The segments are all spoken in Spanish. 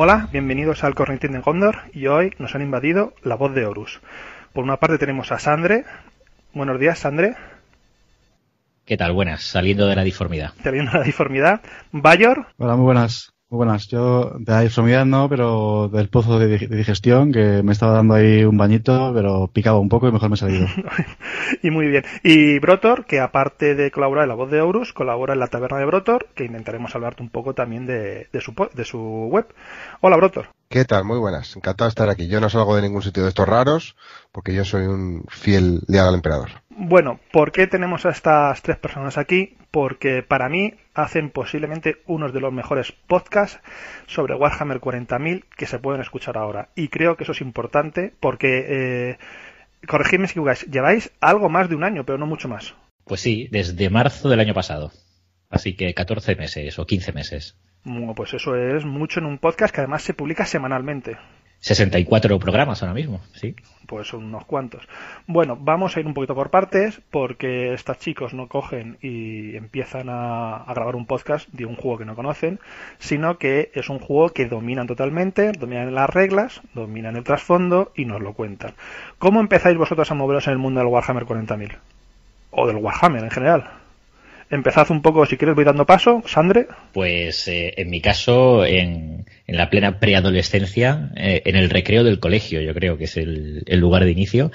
Hola, bienvenidos al Cornetín de Gondor y hoy nos han invadido la voz de Horus. Por una parte tenemos a Sandre. Buenos días, Sandre. ¿Qué tal? Buenas, saliendo de la diformidad. Saliendo de la diformidad. Bayor. Hola, muy buenas. Muy buenas. Yo de la diformidad no, pero del pozo de digestión, que me estaba dando ahí un bañito, pero picaba un poco y mejor me he salido. Y muy bien. Y Brotor, que aparte de colaborar en la voz de Horus, colabora en la taberna de Brotor, que intentaremos hablarte un poco también de su web. Hola, Brotor. ¿Qué tal? Muy buenas. Encantado de estar aquí. Yo no salgo de ningún sitio de estos raros, porque yo soy un fiel leal al emperador. Bueno, ¿por qué tenemos a estas tres personas aquí? Porque para mí hacen posiblemente unos de los mejores podcasts sobre Warhammer 40.000 que se pueden escuchar ahora. Y creo que eso es importante porque, corregidme si equivocáis, lleváis algo más de un año, pero no mucho más. Pues sí, desde marzo del año pasado. Así que 14 meses o 15 meses. Bueno, pues eso es mucho en un podcast que además se publica semanalmente. 64 programas ahora mismo, sí. Pues son unos cuantos. Bueno, vamos a ir un poquito por partes porque estos chicos no cogen y empiezan a grabar un podcast de un juego que no conocen, sino que es un juego que dominan totalmente, dominan las reglas, dominan el trasfondo y nos lo cuentan. ¿Cómo empezáis vosotros a moveros en el mundo del Warhammer 40.000? O del Warhammer en general. Empezad un poco, si quieres voy dando paso, Sandre. Pues en mi caso, en la plena preadolescencia, en el recreo del colegio, yo creo que es el lugar de inicio,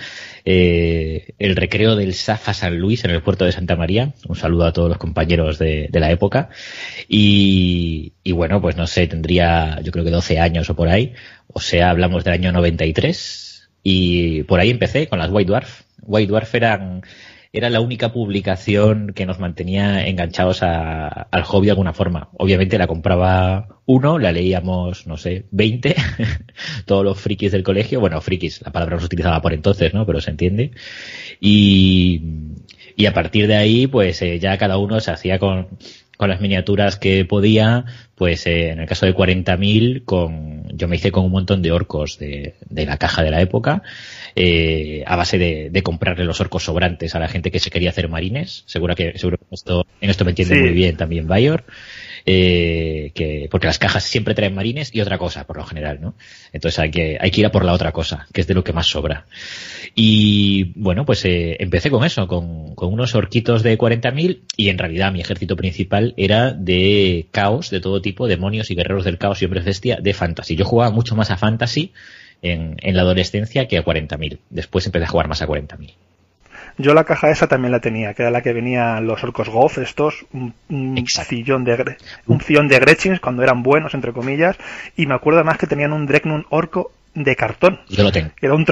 el recreo del Safa San Luis en el puerto de Santa María. Un saludo a todos los compañeros de la época. Y bueno, pues no sé, tendría yo creo que 12 años o por ahí. O sea, hablamos del año 93 y por ahí empecé con las White Dwarf. White Dwarf era la única publicación que nos mantenía enganchados al hobby de alguna forma. Obviamente la compraba uno, la leíamos, no sé, 20, todos los frikis del colegio. Bueno, frikis, la palabra no se utilizaba por entonces, ¿no? Pero se entiende. Y a partir de ahí, pues ya cada uno se hacía con las miniaturas que podía. Pues en el caso de 40.000, yo me hice con un montón de orcos de la caja de la época, a base de comprarle los orcos sobrantes a la gente que se quería hacer marines. Seguro que en esto me entiende sí. Muy bien también Bayor, porque las cajas siempre traen marines y otra cosa por lo general, ¿no? Entonces hay que ir a por la otra cosa, que es de lo que más sobra. Y bueno, pues empecé con eso, con unos orquitos de 40.000, y en realidad mi ejército principal era de caos, de todo tipo, demonios y guerreros del caos y hombres bestia de fantasy. Yo jugaba mucho más a fantasy en la adolescencia que a 40.000. Después empecé a jugar más a 40.000. Yo la caja esa también la tenía, que era la que venían los orcos Goth, estos, un sillón de Gretchins cuando eran buenos, entre comillas, y me acuerdo además que tenían un Dregnum orco de cartón. Yo lo tengo. Era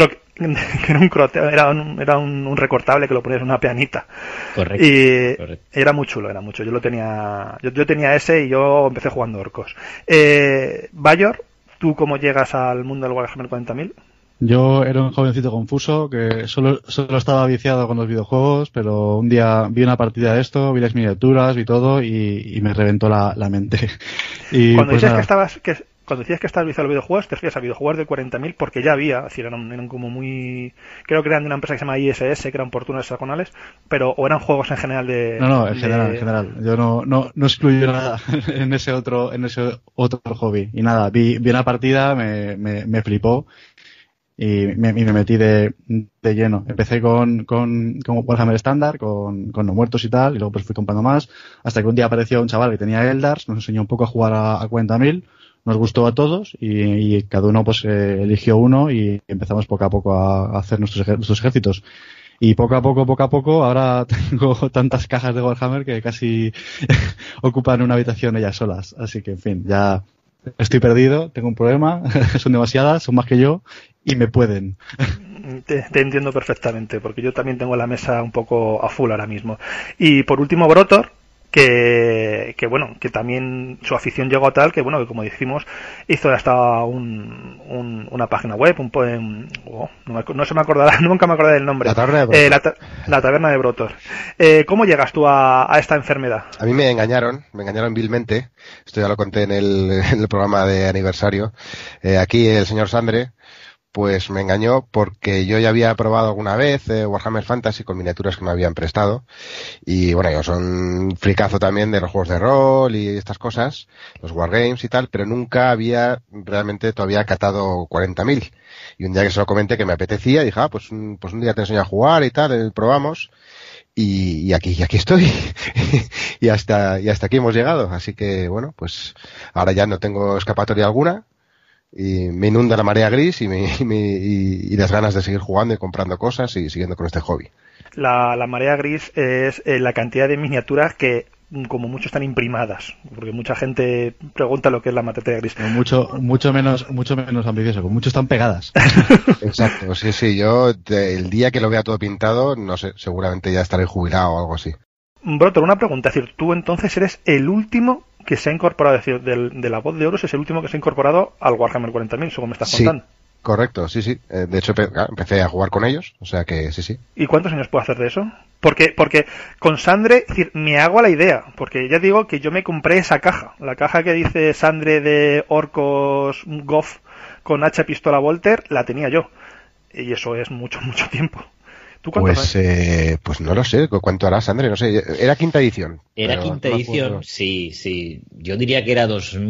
un recortable que lo ponías en una pianita. Correcto. Y correcto. Era muy chulo. Yo lo tenía, yo tenía ese y yo empecé jugando orcos. Bayor, ¿tú cómo llegas al mundo del Warhammer 40.000? Yo era un jovencito confuso que solo estaba viciado con los videojuegos, pero un día vi una partida de esto, vi las miniaturas, vi todo y me reventó la mente. Y cuando pues decías cuando decías que estabas viciado a los videojuegos, te refieres a videojuegos de 40.000 porque ya había, es decir, eran como muy, creo que eran de una empresa que se llama ISS, que eran oportunos hexagonales, pero o eran juegos en general de... No, en general. Yo no excluyo nada en ese otro hobby. Y nada, vi una partida, me flipó. Y me metí de lleno. Empecé con Warhammer estándar, con no muertos y tal, y luego pues fui comprando más, hasta que un día apareció un chaval que tenía Eldars, nos enseñó un poco a jugar a 40.000, nos gustó a todos, y cada uno pues eligió uno, y empezamos poco a poco a hacer nuestros ejércitos. Y poco a poco, ahora tengo tantas cajas de Warhammer que casi ocupan una habitación ellas solas. Así que, en fin, ya estoy perdido, tengo un problema, son demasiadas, son más que yo, y me pueden. Te entiendo perfectamente, porque yo también tengo la mesa un poco a full ahora mismo. Y por último, Brotor, que también su afición llegó a tal que como dijimos, hizo hasta una página web, no se me acordará, nunca me acordaré del nombre. La taberna de Brotor. La taberna de Brotor. ¿Cómo llegas tú a esta enfermedad? A mí me engañaron vilmente. Esto ya lo conté en el programa de aniversario. Aquí el señor Sandre pues me engañó porque yo ya había probado alguna vez Warhammer Fantasy con miniaturas que me habían prestado. Y bueno, yo soy un fricazo también de los juegos de rol y estas cosas, los wargames y tal, pero nunca había realmente todavía catado 40.000. Y un día que se lo comenté que me apetecía, dije, pues un día te enseño a jugar y tal, probamos. Y aquí estoy. y hasta aquí hemos llegado. Así que bueno, pues ahora ya no tengo escapatoria alguna. Y me inunda la marea gris y las ganas de seguir jugando y comprando cosas y siguiendo con este hobby. La marea gris es la cantidad de miniaturas que como mucho están imprimadas, porque mucha gente pregunta lo que es la materia gris. Mucho menos ambicioso, como mucho están pegadas. Exacto, sí, yo el día que lo vea todo pintado, no sé, seguramente ya estaré jubilado o algo así. Brotor, una pregunta, es decir, tú entonces eres el último que se ha incorporado, es decir, de la voz de Horus es el último que se ha incorporado al Warhammer 40.000, según me estás contando. Correcto, sí. De hecho, empecé a jugar con ellos, o sea que sí. ¿Y cuántos años puedo hacer de eso? Porque con Sandre, es decir, me hago a la idea, porque ya digo que yo me compré esa caja, la caja que dice Sandre de Orcos Goff con hacha pistola Volter, la tenía yo. Y eso es mucho tiempo. ¿Tú cuántos años? Pues no lo sé, ¿cuánto hará Sandre? No sé, era quinta edición. Era quinta edición, sí. Yo diría que era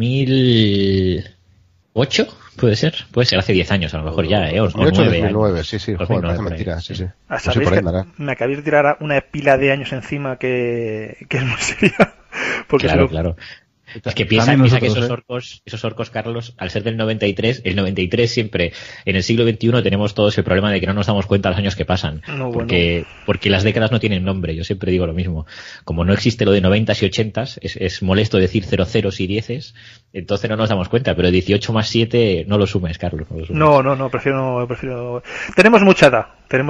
2008, puede ser, hace 10 años a lo mejor ya, o 2009, sí, joder, parece mentira, sí. ¿Sabéis que me acabéis de tirar una pila de años encima que es muy seria? Porque claro. Es que piensa que esos orcos, Carlos, al ser del 93, el 93 siempre, en el siglo XXI tenemos todos el problema de que no nos damos cuenta los años que pasan. Porque las décadas no tienen nombre, yo siempre digo lo mismo. Como no existe lo de 90s y 80s, es molesto decir 00 y 10s, entonces no nos damos cuenta, pero 18 más 7 no lo sumes, Carlos. No, prefiero... Tenemos mucha edad.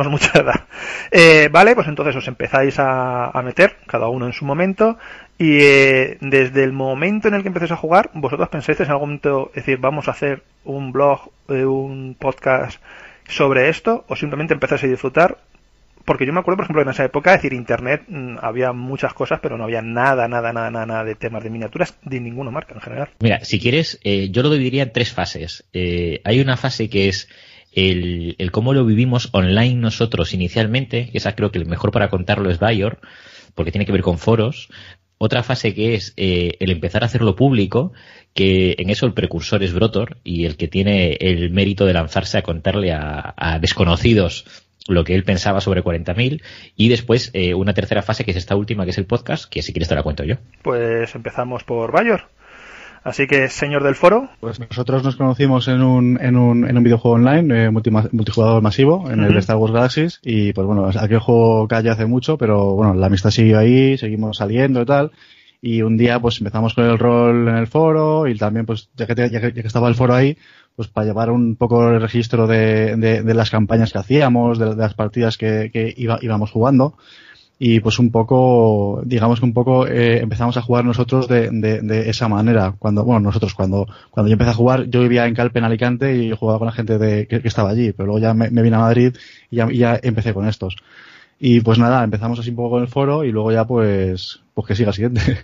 Vale, pues entonces os empezáis a meter, cada uno en su momento, y desde el momento en el que empecéis a jugar, vosotros pensáis en algún momento, es decir, vamos a hacer un blog, un podcast sobre esto, o simplemente empezáis a disfrutar. Porque yo me acuerdo, por ejemplo, en esa época, es decir, internet, había muchas cosas, pero no había nada de temas de miniaturas de ninguna marca en general. Mira, si quieres, yo lo dividiría en 3 fases. Hay una fase que es el cómo lo vivimos online nosotros inicialmente, que esa creo que el mejor para contarlo es Bayor, porque tiene que ver con foros. Otra fase que es el empezar a hacerlo público, que en eso el precursor es Brotor, y el que tiene el mérito de lanzarse a contarle a desconocidos lo que él pensaba sobre 40.000, y después una tercera fase que es esta última, que es el podcast, que si quieres te la cuento yo. Pues empezamos por Bayor. Así que, señor del foro. Pues nosotros nos conocimos en un videojuego online, multijugador masivo, en el de Star Wars Galaxies, y pues bueno, aquel juego cayó hace mucho, pero bueno, la amistad siguió ahí, seguimos saliendo y tal, y un día pues empezamos con el rol en el foro, y también pues ya que estaba el foro ahí, pues para llevar un poco el registro de las campañas que hacíamos, de las partidas que íbamos jugando. Y pues digamos que un poco empezamos a jugar nosotros de esa manera. Cuando yo empecé a jugar, yo vivía en Calpe, en Alicante, y yo jugaba con la gente que estaba allí, pero luego ya me vine a Madrid y ya empecé con estos. Y pues nada, empezamos así un poco con el foro y luego ya pues que siga siguiente.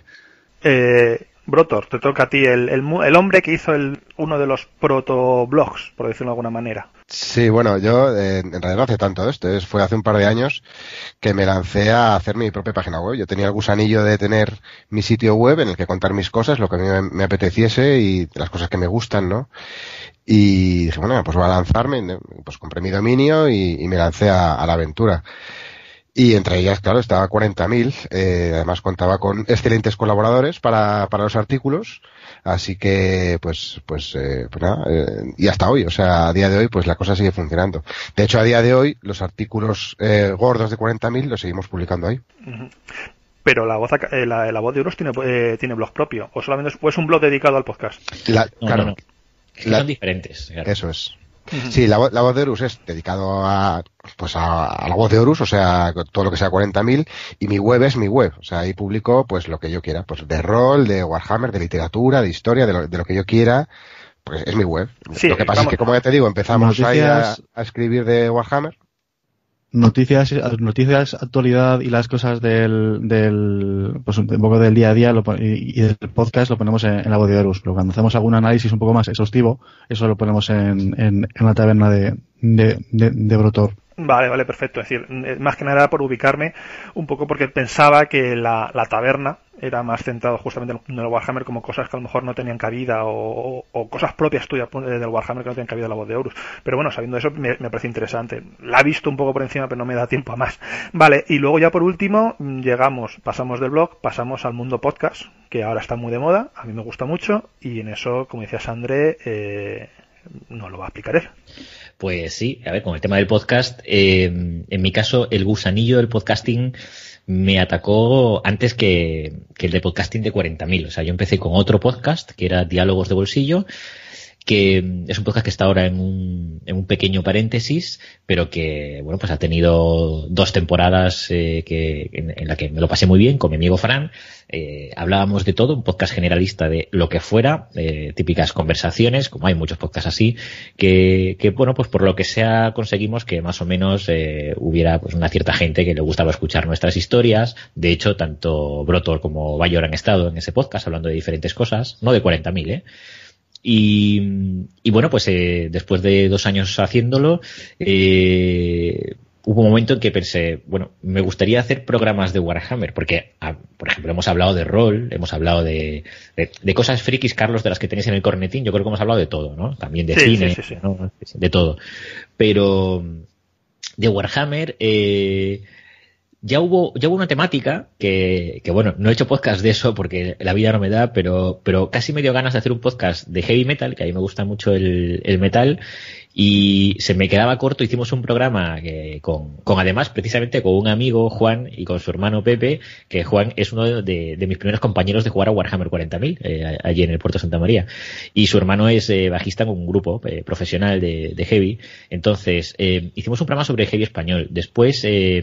Brotor, te toca a ti, el hombre que hizo uno de los protoblogs, por decirlo de alguna manera. Sí, bueno, yo en realidad no hace tanto esto, fue hace un par de años que me lancé a hacer mi propia página web. Yo tenía el gusanillo de tener mi sitio web en el que contar mis cosas, lo que a mí me apeteciese y las cosas que me gustan, ¿no? Y dije, bueno, pues voy a lanzarme, pues compré mi dominio y me lancé a la aventura. Y entre ellas, claro, estaba 40.000, además contaba con excelentes colaboradores para los artículos, así que pues nada, y hasta hoy, o sea, a día de hoy pues la cosa sigue funcionando. De hecho, a día de hoy los artículos gordos de 40.000 los seguimos publicando ahí. Pero la voz de Horus tiene blog propio, o solamente es un blog dedicado al podcast. No. Son diferentes. Claro. Eso es. Sí, la voz de Horus es dedicado a la voz de Horus, o sea, todo lo que sea 40.000, y mi web es mi web, o sea, ahí publico pues lo que yo quiera, pues de rol, de Warhammer, de literatura, de historia, de lo que yo quiera, pues es mi web. Sí, lo que pasa es que, como ya te digo, empezamos ahí a escribir de Warhammer. noticias, actualidad y las cosas pues un poco del día a día y del podcast lo ponemos en la voz de Horus, pero cuando hacemos algún análisis un poco más exhaustivo, eso lo ponemos en la taberna de Brotor. Vale, perfecto. Es decir, más que nada por ubicarme un poco, porque pensaba que la taberna era más centrado justamente en el Warhammer, como cosas que a lo mejor no tenían cabida o cosas propias tuyas del Warhammer que no tenían cabida en la voz de Horus. Pero bueno, sabiendo eso me parece interesante. La he visto un poco por encima, pero no me da tiempo a más. Vale, y luego ya por último pasamos del blog, pasamos al mundo podcast, que ahora está muy de moda, a mí me gusta mucho, y en eso, como decías André, no lo va a explicar él. Pues sí, a ver, con el tema del podcast, en mi caso, el gusanillo del podcasting me atacó antes que el de podcasting de 40.000. O sea, yo empecé con otro podcast, que era Diálogos de Bolsillo, que es un podcast que está ahora en un pequeño paréntesis, pero que, bueno, pues ha tenido 2 temporadas en la que me lo pasé muy bien con mi amigo Fran. Hablábamos de todo, un podcast generalista de lo que fuera, típicas conversaciones, como hay muchos podcasts así, que bueno, pues por lo que sea conseguimos que más o menos hubiera pues una cierta gente que le gustaba escuchar nuestras historias. De hecho, tanto Brotor como Bayor han estado en ese podcast hablando de diferentes cosas, no de 40.000, Y bueno, pues después de 2 años haciéndolo, hubo un momento en que pensé, bueno, me gustaría hacer programas de Warhammer, porque, por ejemplo, hemos hablado de rol, hemos hablado de cosas frikis, Carlos, de las que tenéis en el cornetín. Yo creo que hemos hablado de todo, ¿no? También de cine, sí. ¿no? De todo. Pero de Warhammer, ya hubo una temática que bueno, no he hecho podcast de eso porque la vida no me da, pero casi me dio ganas de hacer un podcast de heavy metal, que a mí me gusta mucho el metal, y se me quedaba corto. Hicimos un programa con además precisamente con un amigo, Juan, y con su hermano Pepe, que Juan es uno de mis primeros compañeros de jugar a Warhammer 40.000 allí en el Puerto Santa María, y su hermano es bajista en un grupo profesional de heavy. Entonces hicimos un programa sobre heavy español. Después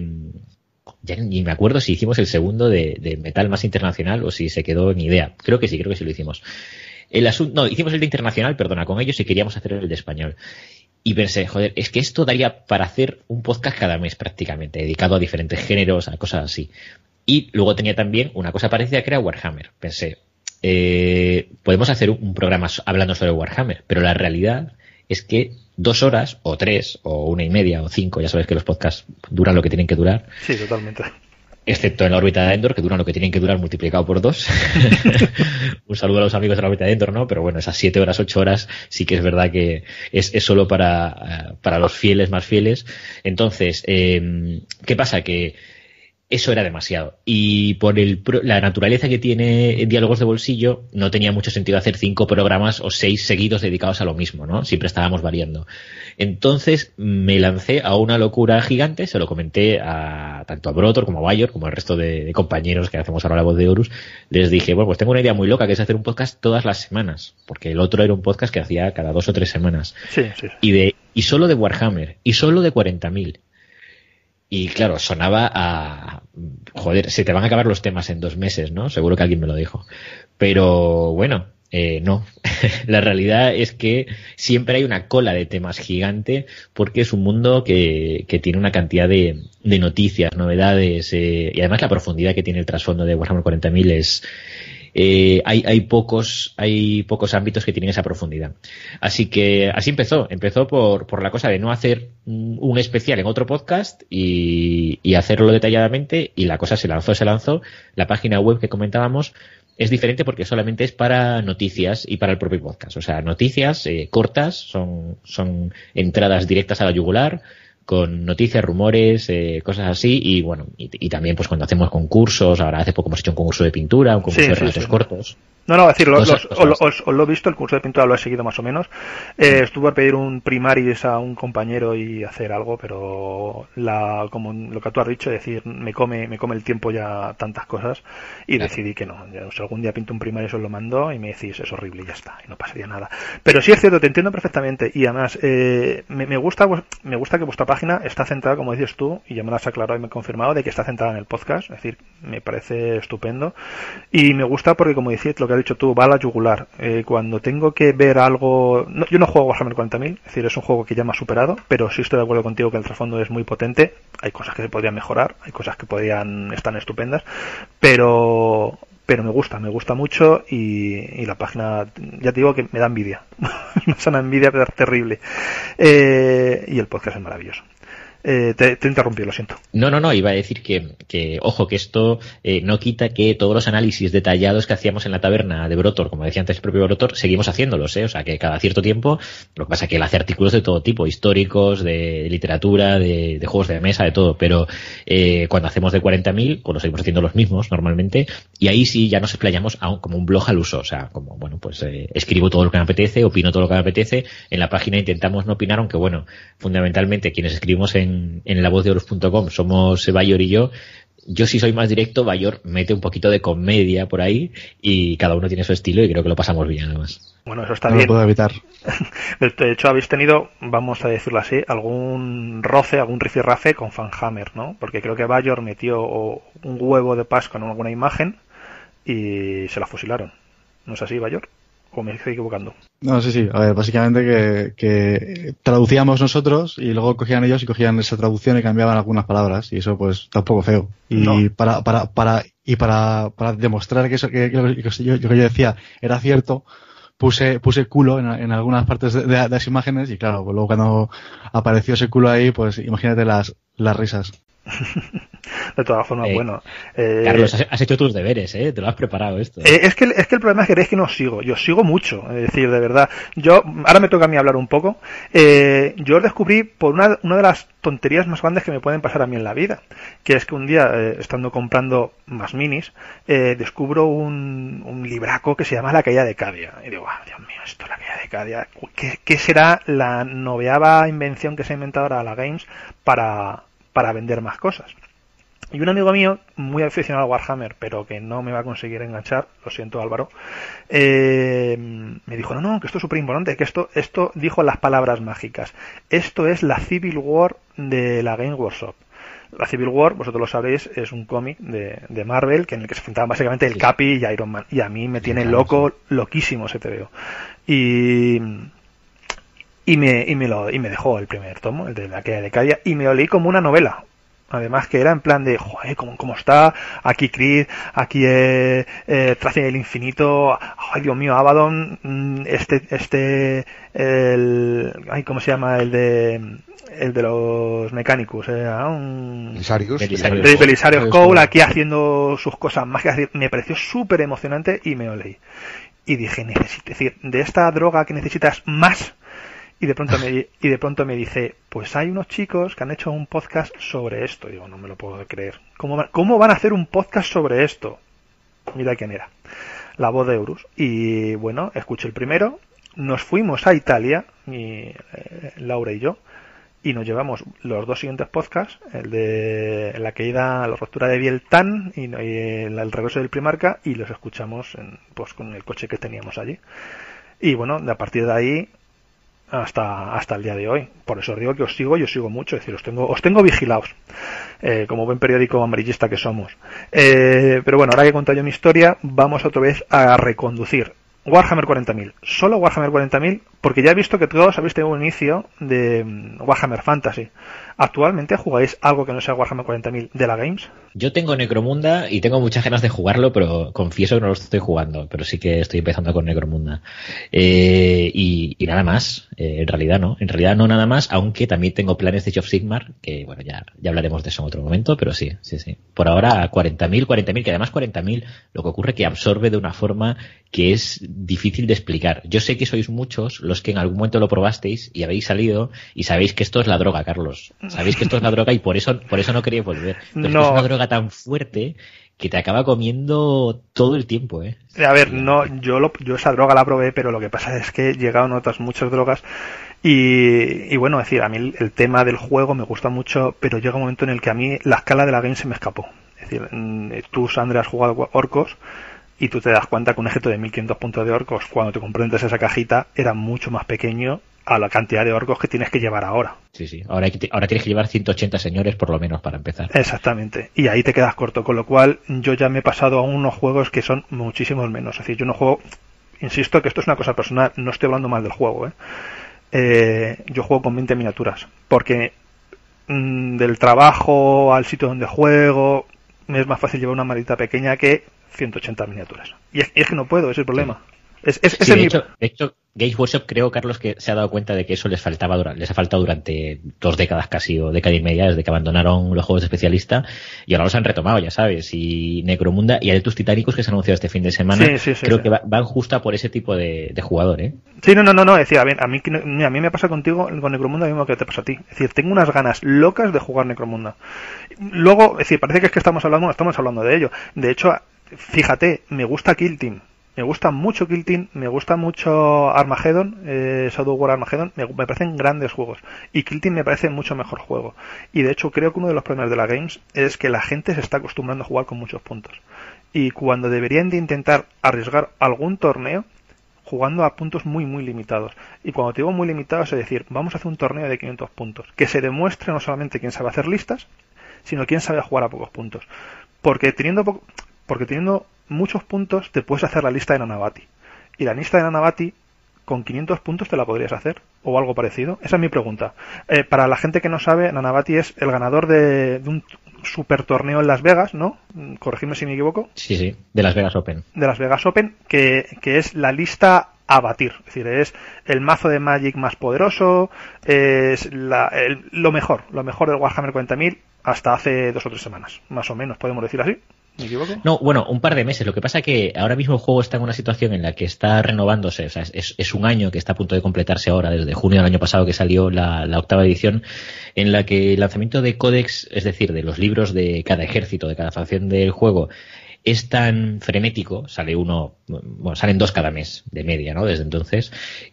ya ni me acuerdo si hicimos el segundo de metal más internacional o si se quedó en idea. Creo que sí lo hicimos. Hicimos el de internacional, perdona, con ellos, y queríamos hacer el de español. Y pensé, joder, es que esto daría para hacer un podcast cada mes prácticamente, dedicado a diferentes géneros, a cosas así. Y luego tenía también una cosa parecida que era Warhammer. Pensé, podemos hacer un programa hablando sobre Warhammer, pero la realidad es que 2 horas, o 3, o 1:30, o 5, ya sabes que los podcasts duran lo que tienen que durar. Sí, totalmente. Excepto en la órbita de Endor, que duran lo que tienen que durar multiplicado por 2. Un saludo a los amigos de la órbita de Endor, ¿no? Pero bueno, esas 7 horas, 8 horas sí que es verdad que es solo para los fieles más fieles. Entonces, ¿qué pasa? Que eso era demasiado. Y por la naturaleza que tiene Diálogos de Bolsillo, no tenía mucho sentido hacer 5 programas o 6 seguidos dedicados a lo mismo, ¿no? Siempre estábamos variando. Entonces me lancé a una locura gigante, se lo comenté tanto a Brotor como a Bayor, como al resto de compañeros que hacemos ahora la voz de Horus. Les dije, bueno, pues tengo una idea muy loca, que es hacer un podcast todas las semanas, porque el otro era un podcast que hacía cada 2 o 3 semanas. Sí. Y solo de Warhammer, y solo de 40.000. Y claro, sonaba a... Joder, se te van a acabar los temas en 2 meses, ¿no? Seguro que alguien me lo dijo. Pero bueno, no. La realidad es que siempre hay una cola de temas gigante, porque es un mundo que tiene una cantidad de noticias, novedades, y además la profundidad que tiene el trasfondo de Warhammer 40.000 es... hay pocos ámbitos que tienen esa profundidad. Así que así empezó por la cosa de no hacer un especial en otro podcast y hacerlo detalladamente, y la cosa se lanzó. La página web que comentábamos es diferente porque solamente es para noticias y para el propio podcast. O sea, noticias cortas, son entradas directas a la yugular, con noticias, rumores, cosas así, y bueno, y también pues cuando hacemos concursos, ahora hace poco hemos hecho un concurso de pintura, un concurso de relatos cortos. No, decir, os lo he visto, el curso de pintura lo he seguido más o menos. Estuve a pedir un primaris a un compañero y hacer algo, pero como lo que tú has dicho, es decir, me come el tiempo ya tantas cosas, y decidí que no. Si algún día pinto un primaris os lo mando y me decís es horrible y ya está, y no pasaría nada. Pero sí es cierto, te entiendo perfectamente, y además me gusta que vuestra página está centrada, como dices tú, y ya me lo has aclarado y me he confirmado, de que está centrada en el podcast. Es decir, me parece estupendo. Y me gusta porque, como decís, lo que has dicho tú, va a la yugular. Cuando tengo que ver algo... No, yo no juego Warhammer 40.000, es decir, es un juego que ya me ha superado, pero sí estoy de acuerdo contigo que el trasfondo es muy potente. Hay cosas que se podrían mejorar, hay cosas que podrían estar estupendas, pero me gusta mucho y la página, ya te digo que me da envidia. Me da una envidia terrible. Y el podcast es maravilloso. Te interrumpí, lo siento. No, iba a decir que ojo, que esto no quita que todos los análisis detallados que hacíamos en la taberna de Brotor, como decía antes el propio Brotor, seguimos haciéndolos, o sea que cada cierto tiempo, lo que pasa es que él hace artículos de todo tipo, históricos, de literatura, de juegos de mesa, de todo, pero cuando hacemos de 40.000, pues lo seguimos haciendo los mismos normalmente, y ahí sí ya nos explayamos como un blog al uso, o sea, como bueno, pues escribo todo lo que me apetece, opino todo lo que me apetece, en la página intentamos no opinar, aunque bueno, fundamentalmente quienes escribimos en lavozdeoros.com somos Bayor y yo. Yo sí soy más directo, Bayor mete un poquito de comedia por ahí y cada uno tiene su estilo y creo que lo pasamos bien además. Bueno, eso está no bien. No lo puedo evitar. De hecho, habéis tenido, vamos a decirlo así, algún roce, algún rifirrafe con Fanhammer, ¿no? Porque creo que Bayor metió un huevo de Pascua en alguna imagen y se la fusilaron. ¿No es así, Bayor? ¿O me estoy equivocando? No, sí. A ver, básicamente que traducíamos nosotros y luego cogían ellos y cogían esa traducción y cambiaban algunas palabras y eso pues está un poco feo. Y no. para demostrar que eso que lo que yo decía era cierto, puse culo en algunas partes de las imágenes y claro, pues luego cuando apareció ese culo ahí, pues imagínate las risas. De todas formas, bueno. Carlos, has hecho tus deberes, te lo has preparado esto. Es que el problema es que no os sigo. Yo os sigo mucho, es decir, de verdad. Ahora me toca a mí hablar un poco. Yo os descubrí por una de las tonterías más grandes que me pueden pasar a mí en la vida. Que es que un día, estando comprando más minis, descubro un libraco que se llama La Caída de Cadia. Y digo, Dios mío, esto es La Caída de Cadia. ¿Qué será la noveava invención que se ha inventado ahora la Games para vender más cosas? Y un amigo mío, muy aficionado a Warhammer, pero que no me va a conseguir enganchar, lo siento Álvaro, me dijo, no, que esto es súper importante, que esto dijo las palabras mágicas. Esto es la Civil War de la Game Workshop. La Civil War, vosotros lo sabréis, es un cómic de Marvel en el que se enfrentaban básicamente el Capi y Iron Man. Y a mí me tiene loquísimo ese TVO. Y me dejó el primer tomo, el de La Caída de Cadia, y me lo leí como una novela. Además que era en plan de, joder, ¿cómo está? Aquí Creed, aquí Tracia del Infinito, ay Dios mío, Abaddon, ¿cómo se llama? El de los mecánicos, Belisarius Cole, aquí haciendo sus cosas mágicas. Me pareció súper emocionante y me lo leí. Y dije, es decir, de esta droga que necesitas más. Y de pronto me dice, pues hay unos chicos que han hecho un podcast sobre esto. Digo, no me lo puedo creer. ¿Cómo van a hacer un podcast sobre esto? Mira quién era. La Voz de Horus. Y bueno, escuché el primero. Nos fuimos a Italia, Laura y yo, y nos llevamos los dos siguientes podcasts, el de la caída, la ruptura de Bieltan y el regreso del Primarca, y los escuchamos con el coche que teníamos allí. Y bueno, a partir de ahí hasta el día de hoy. Por eso os digo que os sigo mucho, es decir, os tengo vigilados, como buen periódico amarillista que somos. Pero bueno, ahora que he contado yo mi historia, vamos otra vez a reconducir Warhammer 40.000, solo Warhammer 40.000, porque ya he visto que todos habéis tenido un inicio de Warhammer Fantasy. ¿Actualmente jugáis algo que no sea Warhammer 40.000 de la Games? Yo tengo Necromunda y tengo muchas ganas de jugarlo, pero confieso que no lo estoy jugando, pero sí que estoy empezando con Necromunda. Y nada más, en realidad no nada más, aunque también tengo planes de Age of Sigmar, que bueno, ya hablaremos de eso en otro momento, pero sí. Por ahora 40.000, que además 40.000 lo que ocurre que absorbe de una forma que es difícil de explicar. Yo sé que sois muchos los que en algún momento lo probasteis y habéis salido y sabéis que esto es la droga, Carlos. Sabéis que esto es la droga y por eso no quería volver. Pero no. Es una droga tan fuerte que te acaba comiendo todo el tiempo, A ver, no, yo esa droga la probé, pero lo que pasa es que llegaron otras muchas drogas y bueno, es decir, a mí el tema del juego me gusta mucho, pero llega un momento en el que a mí la escala de la game se me escapó. Es decir, tú, Sandra, has jugado Orcos y tú te das cuenta que un ejército de 1500 puntos de Orcos, cuando te comprendes esa cajita, era mucho más pequeño a la cantidad de orcos que tienes que llevar ahora. Sí. Ahora tienes que llevar 180 señores por lo menos para empezar. Exactamente. Y ahí te quedas corto, con lo cual yo ya me he pasado a unos juegos que son muchísimos menos. Es decir, yo no juego, insisto que esto es una cosa personal, no estoy hablando mal del juego, yo juego con 20 miniaturas, porque del trabajo al sitio donde juego me es más fácil llevar una maleta pequeña que 180 miniaturas. Y es que no puedo, ese es el problema. Sí. De hecho, Games Workshop creo, Carlos, que se ha dado cuenta de que eso les ha faltado durante 2 décadas casi, o década y media, desde que abandonaron los juegos de especialista, y ahora los han retomado, ya sabes, y Necromunda y Adeptus Titanicus, que se ha anunciado este fin de semana, creo que van justo a por ese tipo de jugador, ¿eh? Sí, no, es decir, a mí me pasa contigo con Necromunda lo mismo que te pasa a ti. Es decir, tengo unas ganas locas de jugar Necromunda. Luego, es decir, parece que estamos hablando de ello. De hecho, fíjate, me gusta Kill Team. Me gusta mucho Kill Team, me gusta mucho Armageddon, Shadow War Armageddon, me parecen grandes juegos. Y Kill Team me parece mucho mejor juego. Y de hecho creo que uno de los problemas de la Games es que la gente se está acostumbrando a jugar con muchos puntos. Y cuando deberían de intentar arriesgar algún torneo, jugando a puntos muy muy limitados. Y cuando te digo muy limitados es decir, vamos a hacer un torneo de 500 puntos. Que se demuestre no solamente quién sabe hacer listas, sino quién sabe jugar a pocos puntos. Porque teniendo muchos puntos te puedes hacer la lista de Nanavati. Y la lista de Nanavati con 500 puntos te la podrías hacer, o algo parecido. Esa es mi pregunta. Para la gente que no sabe, Nanavati es el ganador de un super torneo en Las Vegas, ¿no? Corregidme si me equivoco. Sí, de Las Vegas Open. De Las Vegas Open, que es la lista a batir. Es decir, es el mazo de Magic más poderoso, es lo mejor del Warhammer 40.000 hasta hace 2 o 3 semanas, más o menos, podemos decir así. ¿Me equivoco? No, bueno, un par de meses. Lo que pasa es que ahora mismo el juego está en una situación en la que está renovándose. O sea, es un año que está a punto de completarse ahora, desde junio del año pasado que salió la 8ª edición, en la que el lanzamiento de códex, es decir, de los libros de cada ejército, de cada facción del juego, es tan frenético, salen 2 cada mes de media, ¿no? Desde entonces,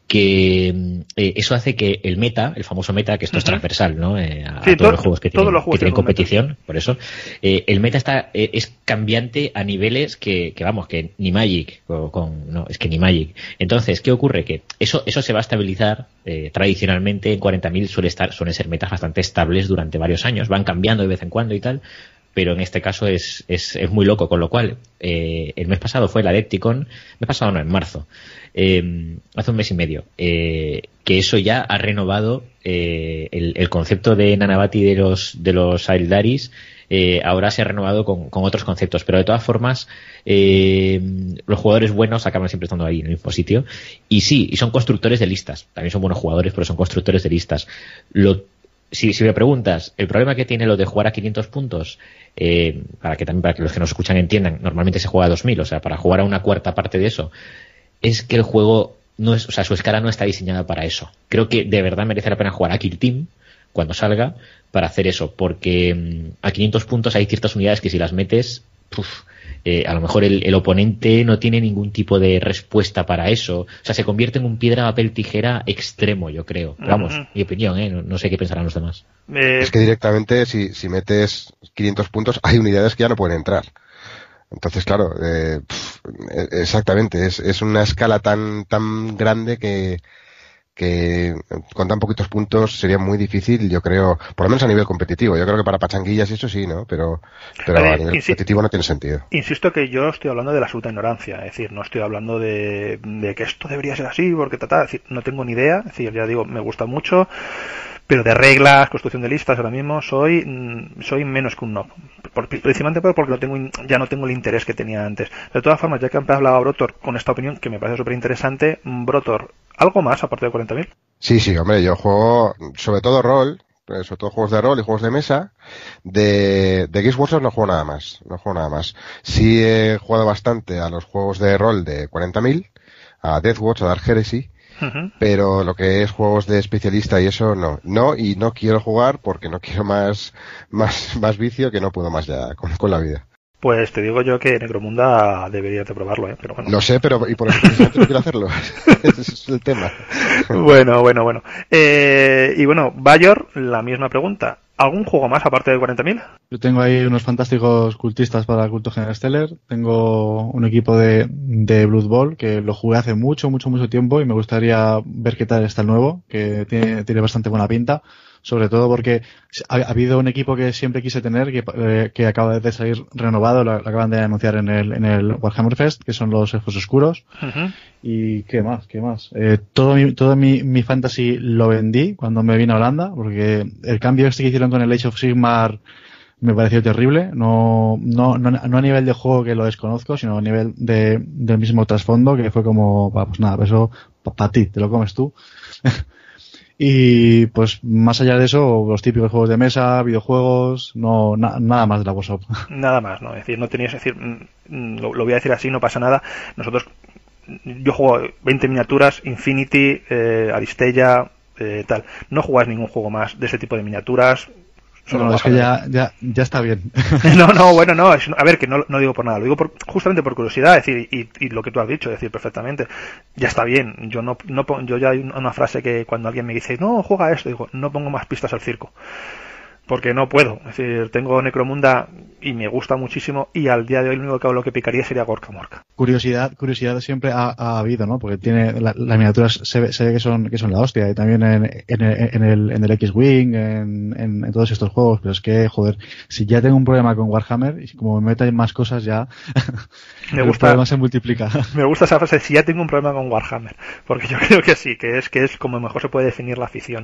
que eso hace que el meta, el famoso meta, que esto es transversal, ¿no? A todos los juegos que tienen competición, meta. Por eso, el meta es cambiante a niveles que ni Magic, es que ni Magic. Entonces, ¿qué ocurre? Que eso se va a estabilizar, tradicionalmente en 40.000 suelen ser metas bastante estables durante varios años, van cambiando de vez en cuando y tal, pero en este caso es muy loco, con lo cual el mes pasado fue la Adepticon, en marzo, hace un mes y medio, que eso ya ha renovado el concepto de Nanavati de los Aeldaris. Ahora se ha renovado con otros conceptos, pero de todas formas los jugadores buenos acaban siempre estando ahí en el mismo sitio, y son constructores de listas, también son buenos jugadores, pero son constructores de listas. Si me preguntas, el problema que tiene lo de jugar a 500 puntos, para que los que nos escuchan entiendan, normalmente se juega a 2000, o sea, para jugar a una cuarta parte de eso, es que el juego su escala no está diseñada para eso. Creo que de verdad merece la pena jugar a Kill Team cuando salga para hacer eso, porque a 500 puntos hay ciertas unidades que si las metes, a lo mejor el oponente no tiene ningún tipo de respuesta para eso. O sea, se convierte en un piedra, papel, tijera extremo, yo creo. Pero vamos, mi opinión, no sé qué pensarán los demás. Es que directamente, si metes 500 puntos, hay unidades que ya no pueden entrar. Entonces, claro, exactamente, es una escala tan grande que con tan poquitos puntos sería muy difícil, yo creo, por lo menos a nivel competitivo. Yo creo que para pachanguillas eso sí, ¿no? Pero a nivel competitivo no tiene sentido. Insisto que yo estoy hablando de la absoluta ignorancia, es decir, no estoy hablando de que esto debería ser así, porque es decir, no tengo ni idea, es decir, ya digo, me gusta mucho, pero de reglas, construcción de listas, ahora mismo soy menos que un noob. Precisamente porque ya no tengo el interés que tenía antes. De todas formas, ya que ha hablado Brotor con esta opinión, que me parece súper interesante, Brotor, ¿algo más aparte de 40.000? Sí, hombre, yo juego sobre todo rol, sobre todo juegos de rol y juegos de mesa. De Games Workshop no juego nada más. Sí he jugado bastante a los juegos de rol de 40.000, a Deathwatch, a Dark Heresy, pero lo que es juegos de especialista y eso no, y no quiero jugar porque no quiero más vicio, que no puedo más ya con la vida. Pues te digo yo que Necromunda deberías de probarlo, pero bueno. Lo sé, y por eso precisamente no quiero hacerlo. Ese es el tema. Bueno. Y bueno, Bayor, la misma pregunta. ¿Algún juego más aparte de 40.000? Yo tengo ahí unos fantásticos cultistas para el culto Genesteller. Tengo un equipo de Blood Bowl que lo jugué hace mucho tiempo y me gustaría ver qué tal está el nuevo, que tiene bastante buena pinta. Sobre todo porque ha habido un equipo que siempre quise tener que acaba de salir renovado, lo acaban de anunciar en el Warhammer Fest, que son los Elfos Oscuros. Uh-huh. Y qué más. Todo mi fantasy lo vendí cuando me vine a Holanda, porque el cambio este que hicieron con el Age of Sigmar me pareció terrible. No a nivel de juego, que lo desconozco, sino a nivel del mismo trasfondo, que fue como, pues nada, eso para ti, te lo comes tú. Y pues más allá de eso, los típicos juegos de mesa, videojuegos, nada más de la Workshop. Nada más, ¿no? Es decir, no tenías, es decir, lo voy a decir así, no pasa nada. Yo juego 20 miniaturas, Infinity, Aristella, tal. No jugáis ningún juego más de ese tipo de miniaturas. No, es que ya está bien. Bueno, no, a ver, que no digo por nada, lo digo justamente por curiosidad, es decir, y lo que tú has dicho, es decir, perfectamente, ya está bien. Yo ya hay una frase que cuando alguien me dice, no, juega esto, digo, no pongo más pistas al circo. Porque no puedo, es decir, tengo Necromunda y me gusta muchísimo, y al día de hoy lo único que picaría sería Gorka Morka. Curiosidad siempre ha habido, ¿no? Porque tiene las miniaturas se ve que son la hostia, y también en el X-Wing, en todos estos juegos, pero es que, joder, si ya tengo un problema con Warhammer, y como me meten más cosas ya, el problema se multiplica. Me gusta esa frase, si ya tengo un problema con Warhammer, porque yo creo que sí, que es como mejor se puede definir la afición.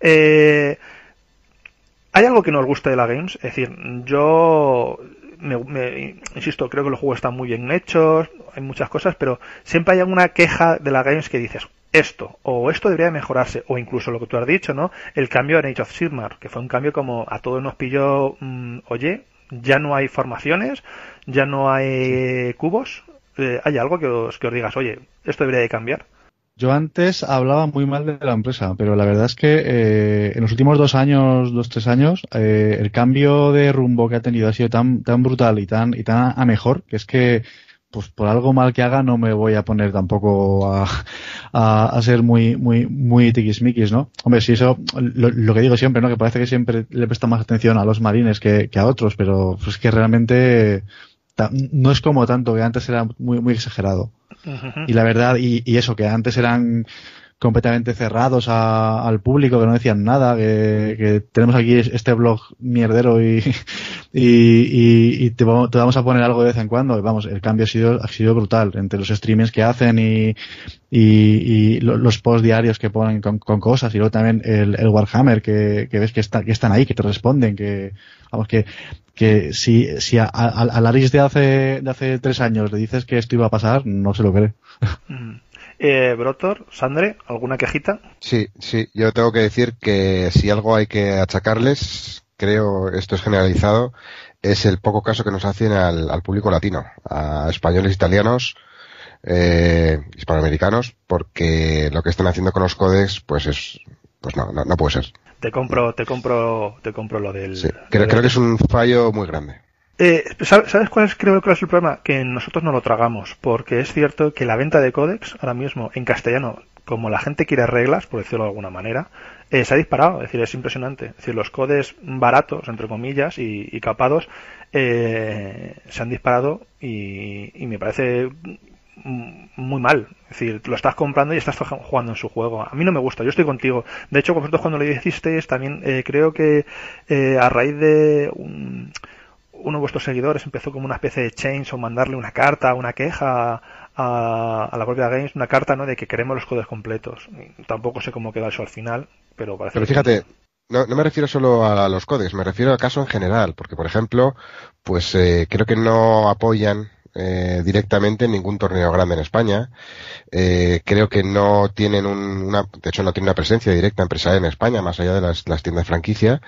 ¿Hay algo que no os guste de la Games? Es decir, yo insisto, creo que los juegos están muy bien hechos, hay muchas cosas, pero siempre hay alguna queja de la Games que dices, esto debería mejorarse, o incluso lo que tú has dicho, ¿no? El cambio en Age of Sigmar, que fue un cambio como a todos nos pilló, oye, ya no hay formaciones, ya no hay cubos, ¿hay algo que os digas, oye, esto debería de cambiar? Yo antes hablaba muy mal de la empresa, pero la verdad es que en los últimos 2-3 años, el cambio de rumbo que ha tenido ha sido tan brutal y tan a mejor, que es que, pues por algo mal que haga, no me voy a poner tampoco a ser muy tiquismiquis, ¿no? Hombre, si eso, lo que digo siempre, ¿no? Que parece que siempre le presta más atención a los marines que a otros, pero pues que realmente no es como tanto, que antes era muy exagerado. Uh-huh. Y la verdad, y eso, que antes eran completamente cerrados al público, que no decían nada, que tenemos aquí este blog mierdero y te vamos a poner algo de vez en cuando. Vamos, el cambio ha sido brutal entre los streamings que hacen y los posts diarios que ponen con cosas, y luego también el Warhammer que ves que están ahí, que te responden, que vamos, que si a Laris de hace 3 años le dices que esto iba a pasar, no se lo cree. Brotor, Sandre, ¿alguna quejita? Sí, yo tengo que decir que si algo hay que achacarles, creo, esto es generalizado, es el poco caso que nos hacen al público latino, a españoles, italianos, hispanoamericanos, porque lo que están haciendo con los códex, pues no puede ser. Te compro lo del... Sí, creo que es un fallo muy grande. ¿Sabes creo que es el problema? Que nosotros no lo tragamos, porque es cierto que la venta de códex ahora mismo en castellano, como la gente quiere reglas, por decirlo de alguna manera, se ha disparado. Es decir, es impresionante. Es decir, los códex baratos, entre comillas, y capados, se han disparado y me parece muy mal. Es decir, lo estás comprando y estás jugando en su juego. A mí no me gusta, yo estoy contigo. De hecho, vosotros cuando lo hicisteis, también creo que a raíz de uno de vuestros seguidores empezó como una especie de change, o mandarle una carta, una queja a la propia Games, una carta, ¿no?, de que queremos los códex completos. Tampoco sé cómo queda eso al final, pero parece. Pero fíjate, no me refiero solo a los códex, me refiero al caso en general, porque por ejemplo, pues creo que no apoyan directamente en ningún torneo grande en España. Creo que no tienen de hecho no tienen una presencia directa empresarial en España, más allá de las tiendas franquicia,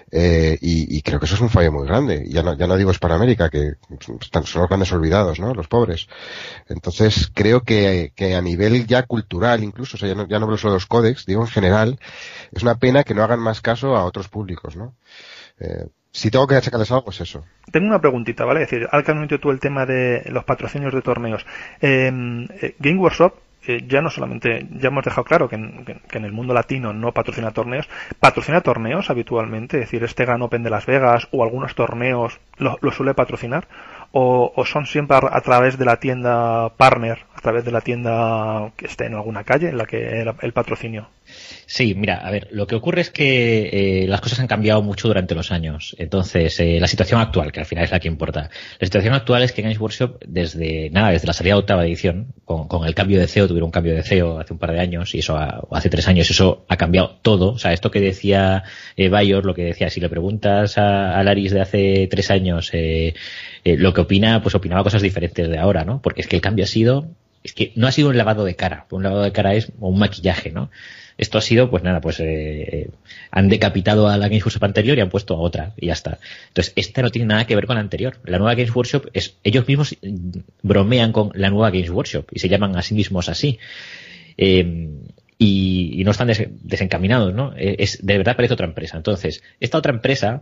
y creo que eso es un fallo muy grande. Ya no digo Hispanoamérica, que son los grandes olvidados, ¿no?, los pobres. Entonces creo que a nivel ya cultural, incluso, o sea, ya no hablo solo de los códex, digo en general, es una pena que no hagan más caso a otros públicos, ¿no? Si tengo que achacarles algo, es eso. Tengo una preguntita, ¿vale? Es decir, al que has metido tú el tema de los patrocinios de torneos. Game Workshop ya no solamente, ya hemos dejado claro que en el mundo latino no patrocina torneos habitualmente, es decir, este Gran Open de Las Vegas o algunos torneos lo suele patrocinar, o son siempre a través de la tienda partner, a través de la tienda que esté en alguna calle en la que el patrocinio. Sí, mira, a ver, lo que ocurre es que las cosas han cambiado mucho durante los años. Entonces, la situación actual, que al final es la que importa, la situación actual es que Games Workshop, desde la salida de octava edición, con el cambio de CEO, tuvieron un cambio de CEO hace un par de años, y eso hace 3 años, eso ha cambiado todo. O sea, esto que decía Bayor, lo que decía, si le preguntas a Laris de hace 3 años lo que opina, pues opinaba cosas diferentes de ahora, ¿no? Porque es que el cambio es que no ha sido un lavado de cara. Un lavado de cara es un maquillaje, ¿no? Esto ha sido, pues nada, pues han decapitado a la Games Workshop anterior y han puesto a otra, y ya está. Entonces, esta no tiene nada que ver con la anterior. La nueva Games Workshop ellos mismos bromean con la nueva Games Workshop y se llaman a sí mismos así. Y no están desencaminados, ¿no? De verdad parece otra empresa. Entonces, esta otra empresa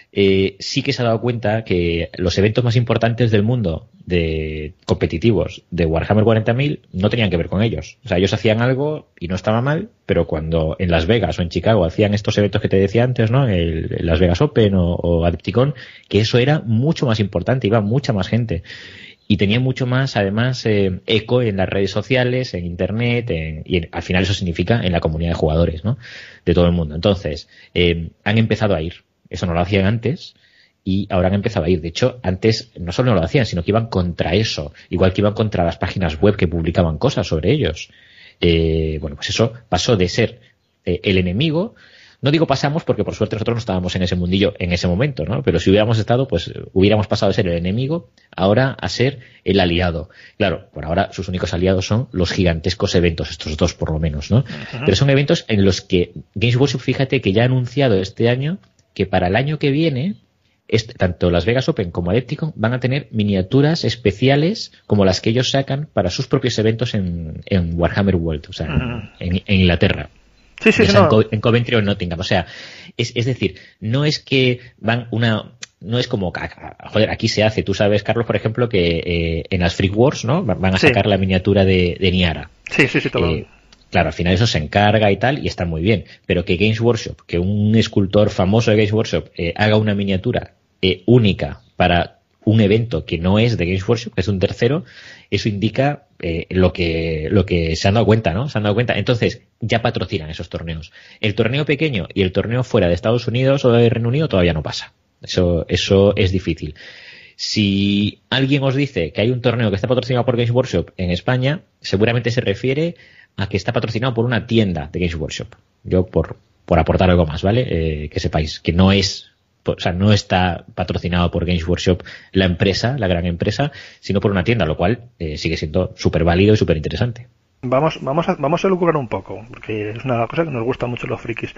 sí que se ha dado cuenta que los eventos más importantes del mundo de competitivos de Warhammer 40.000 no tenían que ver con ellos. O sea, ellos hacían algo y no estaba mal, pero cuando en Las Vegas o en Chicago hacían estos eventos que te decía antes, ¿no? El Las Vegas Open o Adepticon, que eso era mucho más importante, iba mucha más gente. Y tenía mucho más, además, eco en las redes sociales, en Internet, al final eso significa en la comunidad de jugadores, ¿no? De todo el mundo. Entonces, han empezado a ir. Eso no lo hacían antes y ahora han empezado a ir. De hecho, antes no solo no lo hacían, sino que iban contra eso. Igual que iban contra las páginas web que publicaban cosas sobre ellos. Bueno, pues eso pasó de ser el enemigo. No digo pasamos porque por suerte nosotros no estábamos en ese mundillo en ese momento, ¿no? Pero si hubiéramos estado, pues hubiéramos pasado de ser el enemigo ahora a ser el aliado. Claro, por ahora sus únicos aliados son los gigantescos eventos, estos dos por lo menos, ¿no? Uh-huh. Pero son eventos en los que Games Workshop, fíjate que ya ha anunciado este año que para el año que viene, tanto Las Vegas Open como Adepticon van a tener miniaturas especiales como las que ellos sacan para sus propios eventos en Warhammer World, o sea, uh-huh, en Inglaterra. Sí, en Coventry o en Nottingham. O sea, es decir, no es que no es como, joder, aquí se hace. Tú sabes, Carlos, por ejemplo, que en las Freak Wars, ¿no? Van a sacar la miniatura de Niara. Sí, todo. Claro, al final eso se encarga y tal, y está muy bien. Pero que Games Workshop, que un escultor famoso de Games Workshop haga una miniatura única para un evento que no es de Games Workshop, que es un tercero, eso indica lo que se han dado cuenta, ¿no? Se han dado cuenta. Entonces, ya patrocinan esos torneos. El torneo pequeño y el torneo fuera de Estados Unidos o de Reino Unido todavía no pasa. Eso es difícil. Si alguien os dice que hay un torneo que está patrocinado por Games Workshop en España, seguramente se refiere a que está patrocinado por una tienda de Games Workshop. Yo por aportar algo más, ¿vale? Que sepáis que no está patrocinado por Games Workshop la empresa, la gran empresa, sino por una tienda, lo cual sigue siendo súper válido y súper interesante. Vamos a elucubrar un poco, porque es una cosa que nos gusta mucho los frikis.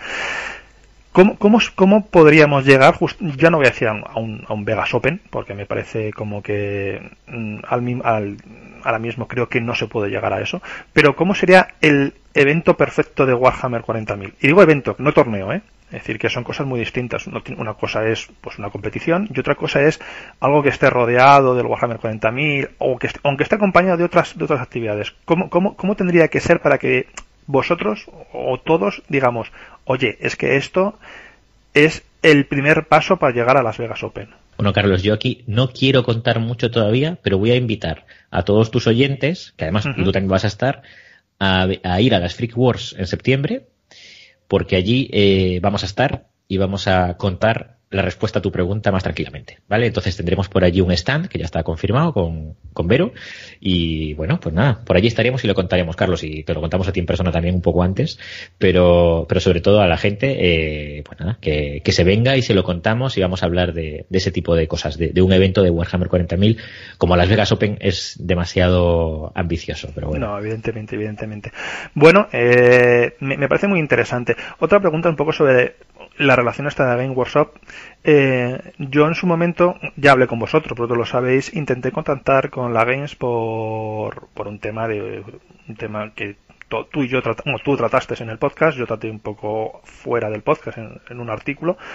¿Cómo podríamos llegar? Ya no voy a decir a un Vegas Open, porque me parece como que ahora mismo creo que no se puede llegar a eso. Pero ¿cómo sería el evento perfecto de Warhammer 40.000? Y digo evento, no torneo, ¿eh? Es decir, que son cosas muy distintas. Una cosa es pues una competición y otra cosa es algo que esté rodeado del Warhammer 40.000 o que aunque esté acompañado de otras actividades. ¿Cómo tendría que ser para que vosotros o todos digamos, oye, es que esto es el primer paso para llegar a Las Vegas Open? Bueno, Carlos, yo aquí no quiero contar mucho todavía, pero voy a invitar a todos tus oyentes, que además tú también vas a estar, a ir a las Freak Wars en septiembre, porque allí vamos a estar y vamos a contar la respuesta a tu pregunta más tranquilamente, ¿vale? Entonces tendremos por allí un stand que ya está confirmado con Vero y bueno, pues nada, por allí estaremos y lo contaremos, Carlos, y te lo contamos a ti en persona también un poco antes, pero sobre todo a la gente, pues nada, que se venga y se lo contamos y vamos a hablar de ese tipo de cosas, de un evento de Warhammer 40.000 como Las Vegas Open es demasiado ambicioso, pero bueno. No, evidentemente. Bueno, me parece muy interesante. Otra pregunta un poco sobre la relación esta de Game Workshop. Yo en su momento, ya hablé con vosotros, vosotros lo sabéis, intenté contactar con la Games por un tema que tú y yo tú trataste en el podcast, yo traté un poco fuera del podcast en un artículo.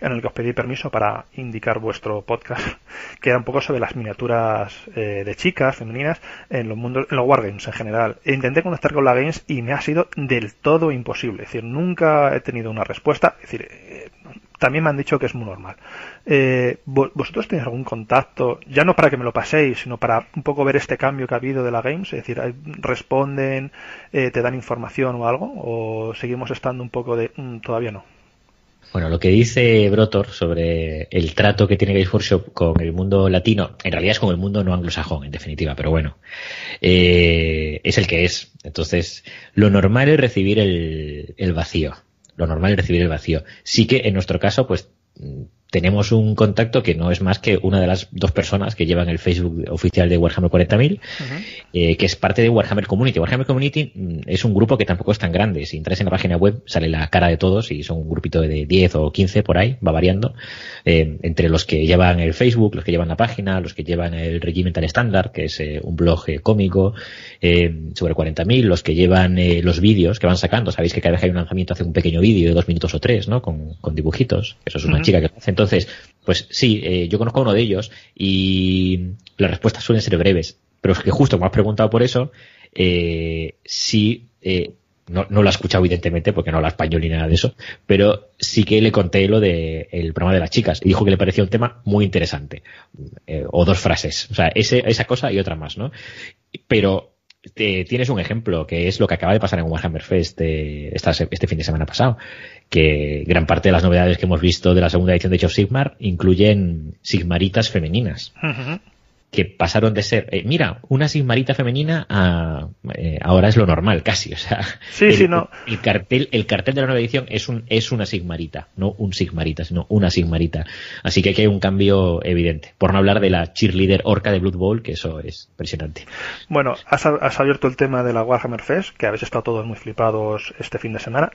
en el que os pedí permiso para indicar vuestro podcast, que era un poco sobre las miniaturas de chicas, femeninas, en los wargames en general. E intenté contactar con la Games y me ha sido del todo imposible. Es decir, nunca he tenido una respuesta. Es decir, también me han dicho que es muy normal. ¿Vosotros tenéis algún contacto? Ya no para que me lo paséis, sino para un poco ver este cambio que ha habido de la Games. Es decir, ¿responden, te dan información o algo? ¿O seguimos estando un poco de todavía no? Bueno, lo que dice Brotor sobre el trato que tiene Games Workshop con el mundo latino, en realidad es con el mundo no anglosajón, en definitiva, pero bueno, es el que es. Entonces, lo normal es recibir el vacío. Lo normal es recibir el vacío. Sí que en nuestro caso, pues, tenemos un contacto que no es más que una de las dos personas que llevan el Facebook oficial de Warhammer 40.000, que es parte de Warhammer Community. Warhammer Community es un grupo que tampoco es tan grande. Si entras en la página web sale la cara de todos y son un grupito de 10 o 15 por ahí, va variando, entre los que llevan el Facebook, los que llevan la página, los que llevan el Regimental Standard, que es un blog cómico sobre 40.000, los que llevan los vídeos que van sacando. Sabéis que cada vez que hay un lanzamiento hacen un pequeño vídeo de 2 minutos o 3, ¿no? Con dibujitos. Eso es una chica que lo hace. Entonces, pues sí, yo conozco a uno de ellos y las respuestas suelen ser breves, pero es que justo como has preguntado por eso, sí, no lo ha escuchado evidentemente porque no habla español ni nada de eso, pero sí que le conté lo de el programa de las chicas y dijo que le parecía un tema muy interesante, o 2 frases, o sea, esa cosa y otra más, ¿no? Pero tienes un ejemplo que es lo que acaba de pasar en Warhammer Fest este fin de semana pasado, que gran parte de las novedades que hemos visto de la segunda edición de Age of Sigmar incluyen sigmaritas femeninas, que pasaron de ser, mira, una sigmarita femenina a ahora es lo normal casi, o sea, el cartel de la nueva edición es una sigmarita, no un sigmarita, sino una sigmarita, así que aquí hay un cambio evidente, por no hablar de la cheerleader orca de Blood Bowl, que eso es impresionante. Bueno, has abierto el tema de la Warhammer Fest, que habéis estado todos muy flipados este fin de semana.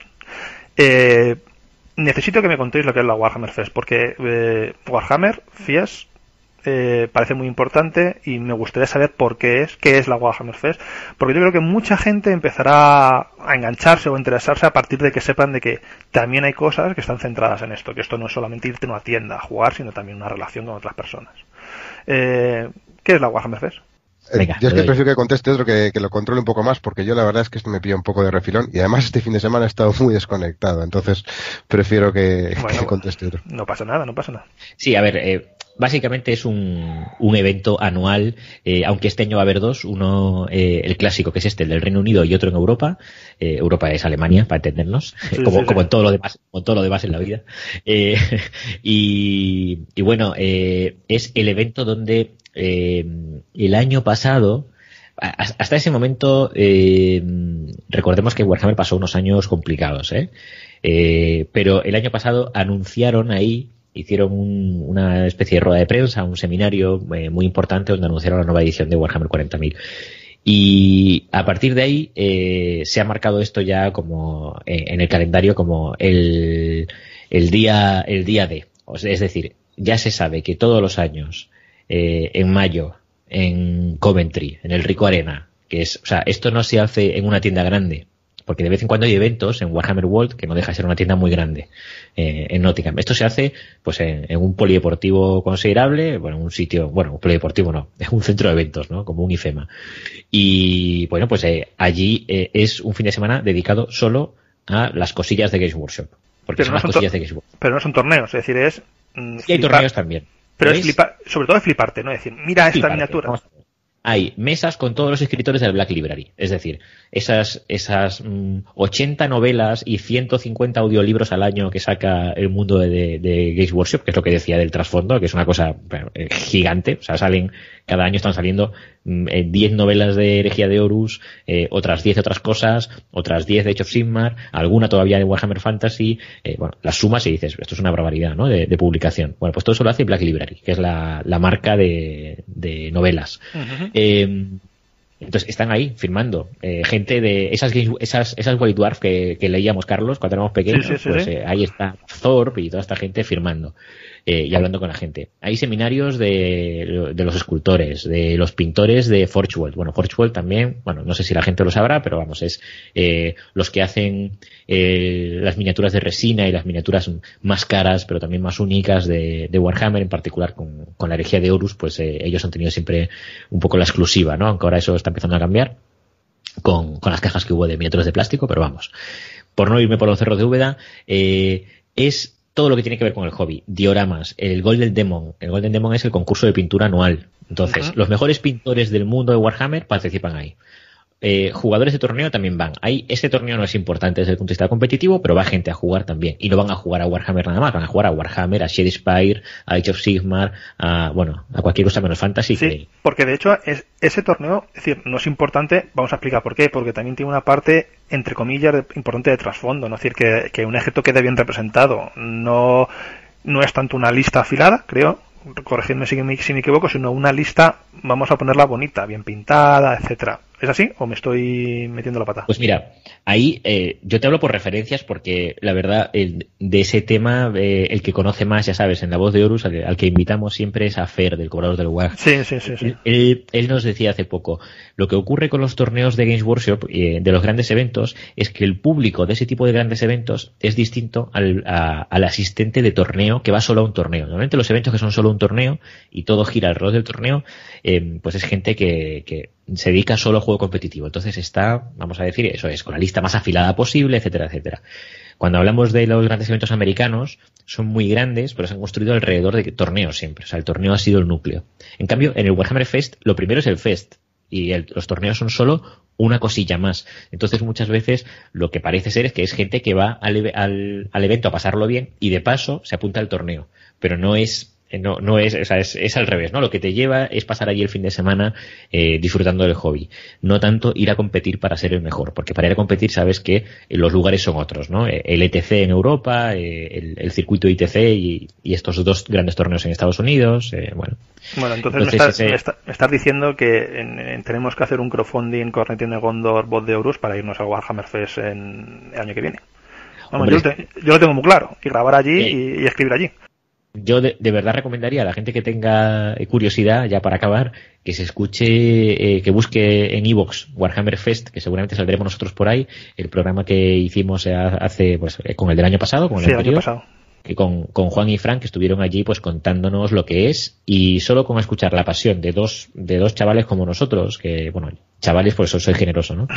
Necesito que me contéis lo que es la Warhammer Fest, porque Warhammer Fest parece muy importante y me gustaría saber qué es la Warhammer Fest, porque yo creo que mucha gente empezará a engancharse o a interesarse a partir de que sepan de que también hay cosas que están centradas en esto, que esto no es solamente irte a una tienda a jugar, sino también una relación con otras personas. ¿Qué es la Warhammer Fest? Venga, yo es que prefiero que conteste otro que lo controle un poco más, porque yo la verdad es que esto me pilla un poco de refilón y además este fin de semana he estado muy desconectado, entonces prefiero que conteste otro. No pasa nada. Sí, a ver, básicamente es un evento anual, aunque este año va a haber 2, uno el clásico, que es el del Reino Unido, y otro en Europa. Europa es Alemania, para entendernos, como en todo lo demás en la vida. Y bueno, es el evento donde el año pasado, hasta ese momento, recordemos que Warhammer pasó unos años complicados, pero el año pasado anunciaron ahí, hicieron una especie de rueda de prensa, un seminario muy importante donde anunciaron la nueva edición de Warhammer 40.000. Y a partir de ahí se ha marcado esto ya como en el calendario como el día D. Es decir, ya se sabe que todos los años en mayo en Coventry, en el Rico Arena, que es, o sea, esto no se hace en una tienda grande, porque de vez en cuando hay eventos en Warhammer World, que no deja de ser una tienda muy grande, en Nottingham. Esto se hace pues en un polideportivo considerable, bueno, un sitio, bueno, un polideportivo no, es un centro de eventos, ¿no? Como un IFEMA. Y bueno, pues allí es un fin de semana dedicado solo a las cosillas de Games Workshop. Porque son las cosillas de Games Workshop. Pero no son torneos, es decir, es... Y hay torneos también. Pero es sobre todo es fliparte, ¿no? Es decir, mira esta miniatura. Hay mesas con todos los escritores del Black Library, es decir, esas 80 novelas y 150 audiolibros al año que saca el mundo de Games Workshop, que es lo que decía del trasfondo, que es una cosa gigante, o sea, cada año están saliendo 10 novelas de Herejía de Horus, otras 10 de otras cosas, otras 10 de Age of Sigmar, alguna todavía de Warhammer Fantasy, bueno, las sumas y dices, esto es una barbaridad, ¿no? De publicación. Bueno, pues todo eso lo hace Black Library, que es la marca de novelas. Entonces están ahí firmando. Gente de esas White Dwarf que leíamos, Carlos, cuando éramos pequeños, ahí está Thorpe y toda esta gente firmando y hablando con la gente. Hay seminarios de los escultores, de los pintores de Forge World. Bueno, Forge World también, bueno, no sé si la gente lo sabrá, pero vamos, es los que hacen las miniaturas de resina y las miniaturas más caras, pero también más únicas de Warhammer, en particular con la herejía de Horus, pues ellos han tenido siempre un poco la exclusiva, ¿no? Aunque ahora eso está empezando a cambiar con las cajas que hubo de miniaturas de plástico, pero vamos, por no irme por los cerros de Úbeda, es todo lo que tiene que ver con el hobby. Dioramas, el Golden Demon. El Golden Demon es el concurso de pintura anual. Entonces, los mejores pintores del mundo de Warhammer participan ahí. Jugadores de torneo también van. Ese torneo no es importante desde el punto de vista competitivo, pero va gente a jugar también. Y no van a jugar a Warhammer nada más, van a jugar a Warhammer, a Shadespire, a Age of Sigmar, a cualquier cosa menos fantasy. Sí, porque de hecho ese torneo, es decir, no es importante, vamos a explicar por qué, porque también tiene una parte, entre comillas, importante de trasfondo, ¿no? Es decir, que un ejército quede bien representado. No es tanto una lista afilada, creo, corregidme si me equivoco, sino una lista, vamos a ponerla bonita, bien pintada, etcétera. ¿Es así o me estoy metiendo la pata? Pues mira, ahí yo te hablo por referencias porque la verdad de ese tema el que conoce más, ya sabes, en La Voz de Horus, al que invitamos siempre es a Fer, del Cobrador del War. Sí. Él nos decía hace poco, lo que ocurre con los torneos de Games Workshop, de los grandes eventos, es que el público de ese tipo de grandes eventos es distinto al asistente de torneo que va solo a un torneo. Normalmente los eventos que son solo un torneo y todo gira alrededor del torneo, pues es gente que se dedica solo a juego competitivo. Entonces está, vamos a decir, eso es, con la lista más afilada posible, etcétera, etcétera. Cuando hablamos de los grandes eventos americanos, son muy grandes, pero se han construido alrededor de torneos siempre. O sea, el torneo ha sido el núcleo. En cambio, en el Warhammer Fest, lo primero es el Fest. Y los torneos son solo una cosilla más. Entonces, muchas veces, lo que parece ser es que es gente que va al evento a pasarlo bien y de paso se apunta al torneo. Pero no es, o sea, es al revés, ¿no? Lo que te lleva es pasar allí el fin de semana disfrutando del hobby. No tanto ir a competir para ser el mejor, porque para ir a competir sabes que los lugares son otros, ¿no? El ETC en Europa, el circuito ITC y estos dos grandes torneos en Estados Unidos, bueno. Bueno, entonces me estás diciendo que tenemos que hacer un crowdfunding con Cornetian de Gondor, Voz de Horus para irnos al Warhammer Fest el año que viene. Vamos, yo lo tengo muy claro, y grabar allí y escribir allí. Yo de verdad recomendaría a la gente que tenga curiosidad, ya para acabar, que se escuche, que busque en iVoox Warhammer Fest, que seguramente saldremos nosotros por ahí, el programa que hicimos hace, pues, con el del año pasado, con el anterior, año pasado. Que con Juan y Frank estuvieron allí pues contándonos lo que es, y solo con escuchar la pasión de dos chavales como nosotros, que bueno, chavales por eso soy generoso, ¿no?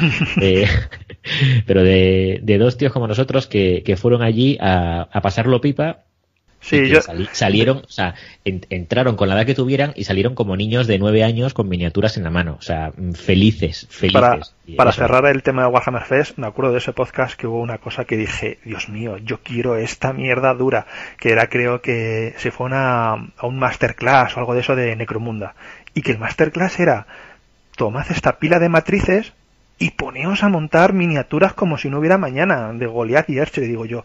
Pero de dos tíos como nosotros que fueron allí a pasarlo pipa. Sí, salieron, o sea, entraron con la edad que tuvieran y salieron como niños de 9 años con miniaturas en la mano, o sea, felices. Para cerrar el tema de Warhammer Fest, me acuerdo de ese podcast que hubo una cosa que dije, Dios mío, yo quiero esta mierda dura, que era, creo que se fue a un masterclass o algo de eso de Necromunda, y que el masterclass era, tomad esta pila de matrices y poneos a montar miniaturas como si no hubiera mañana, de Goliath y Archer, y digo yo,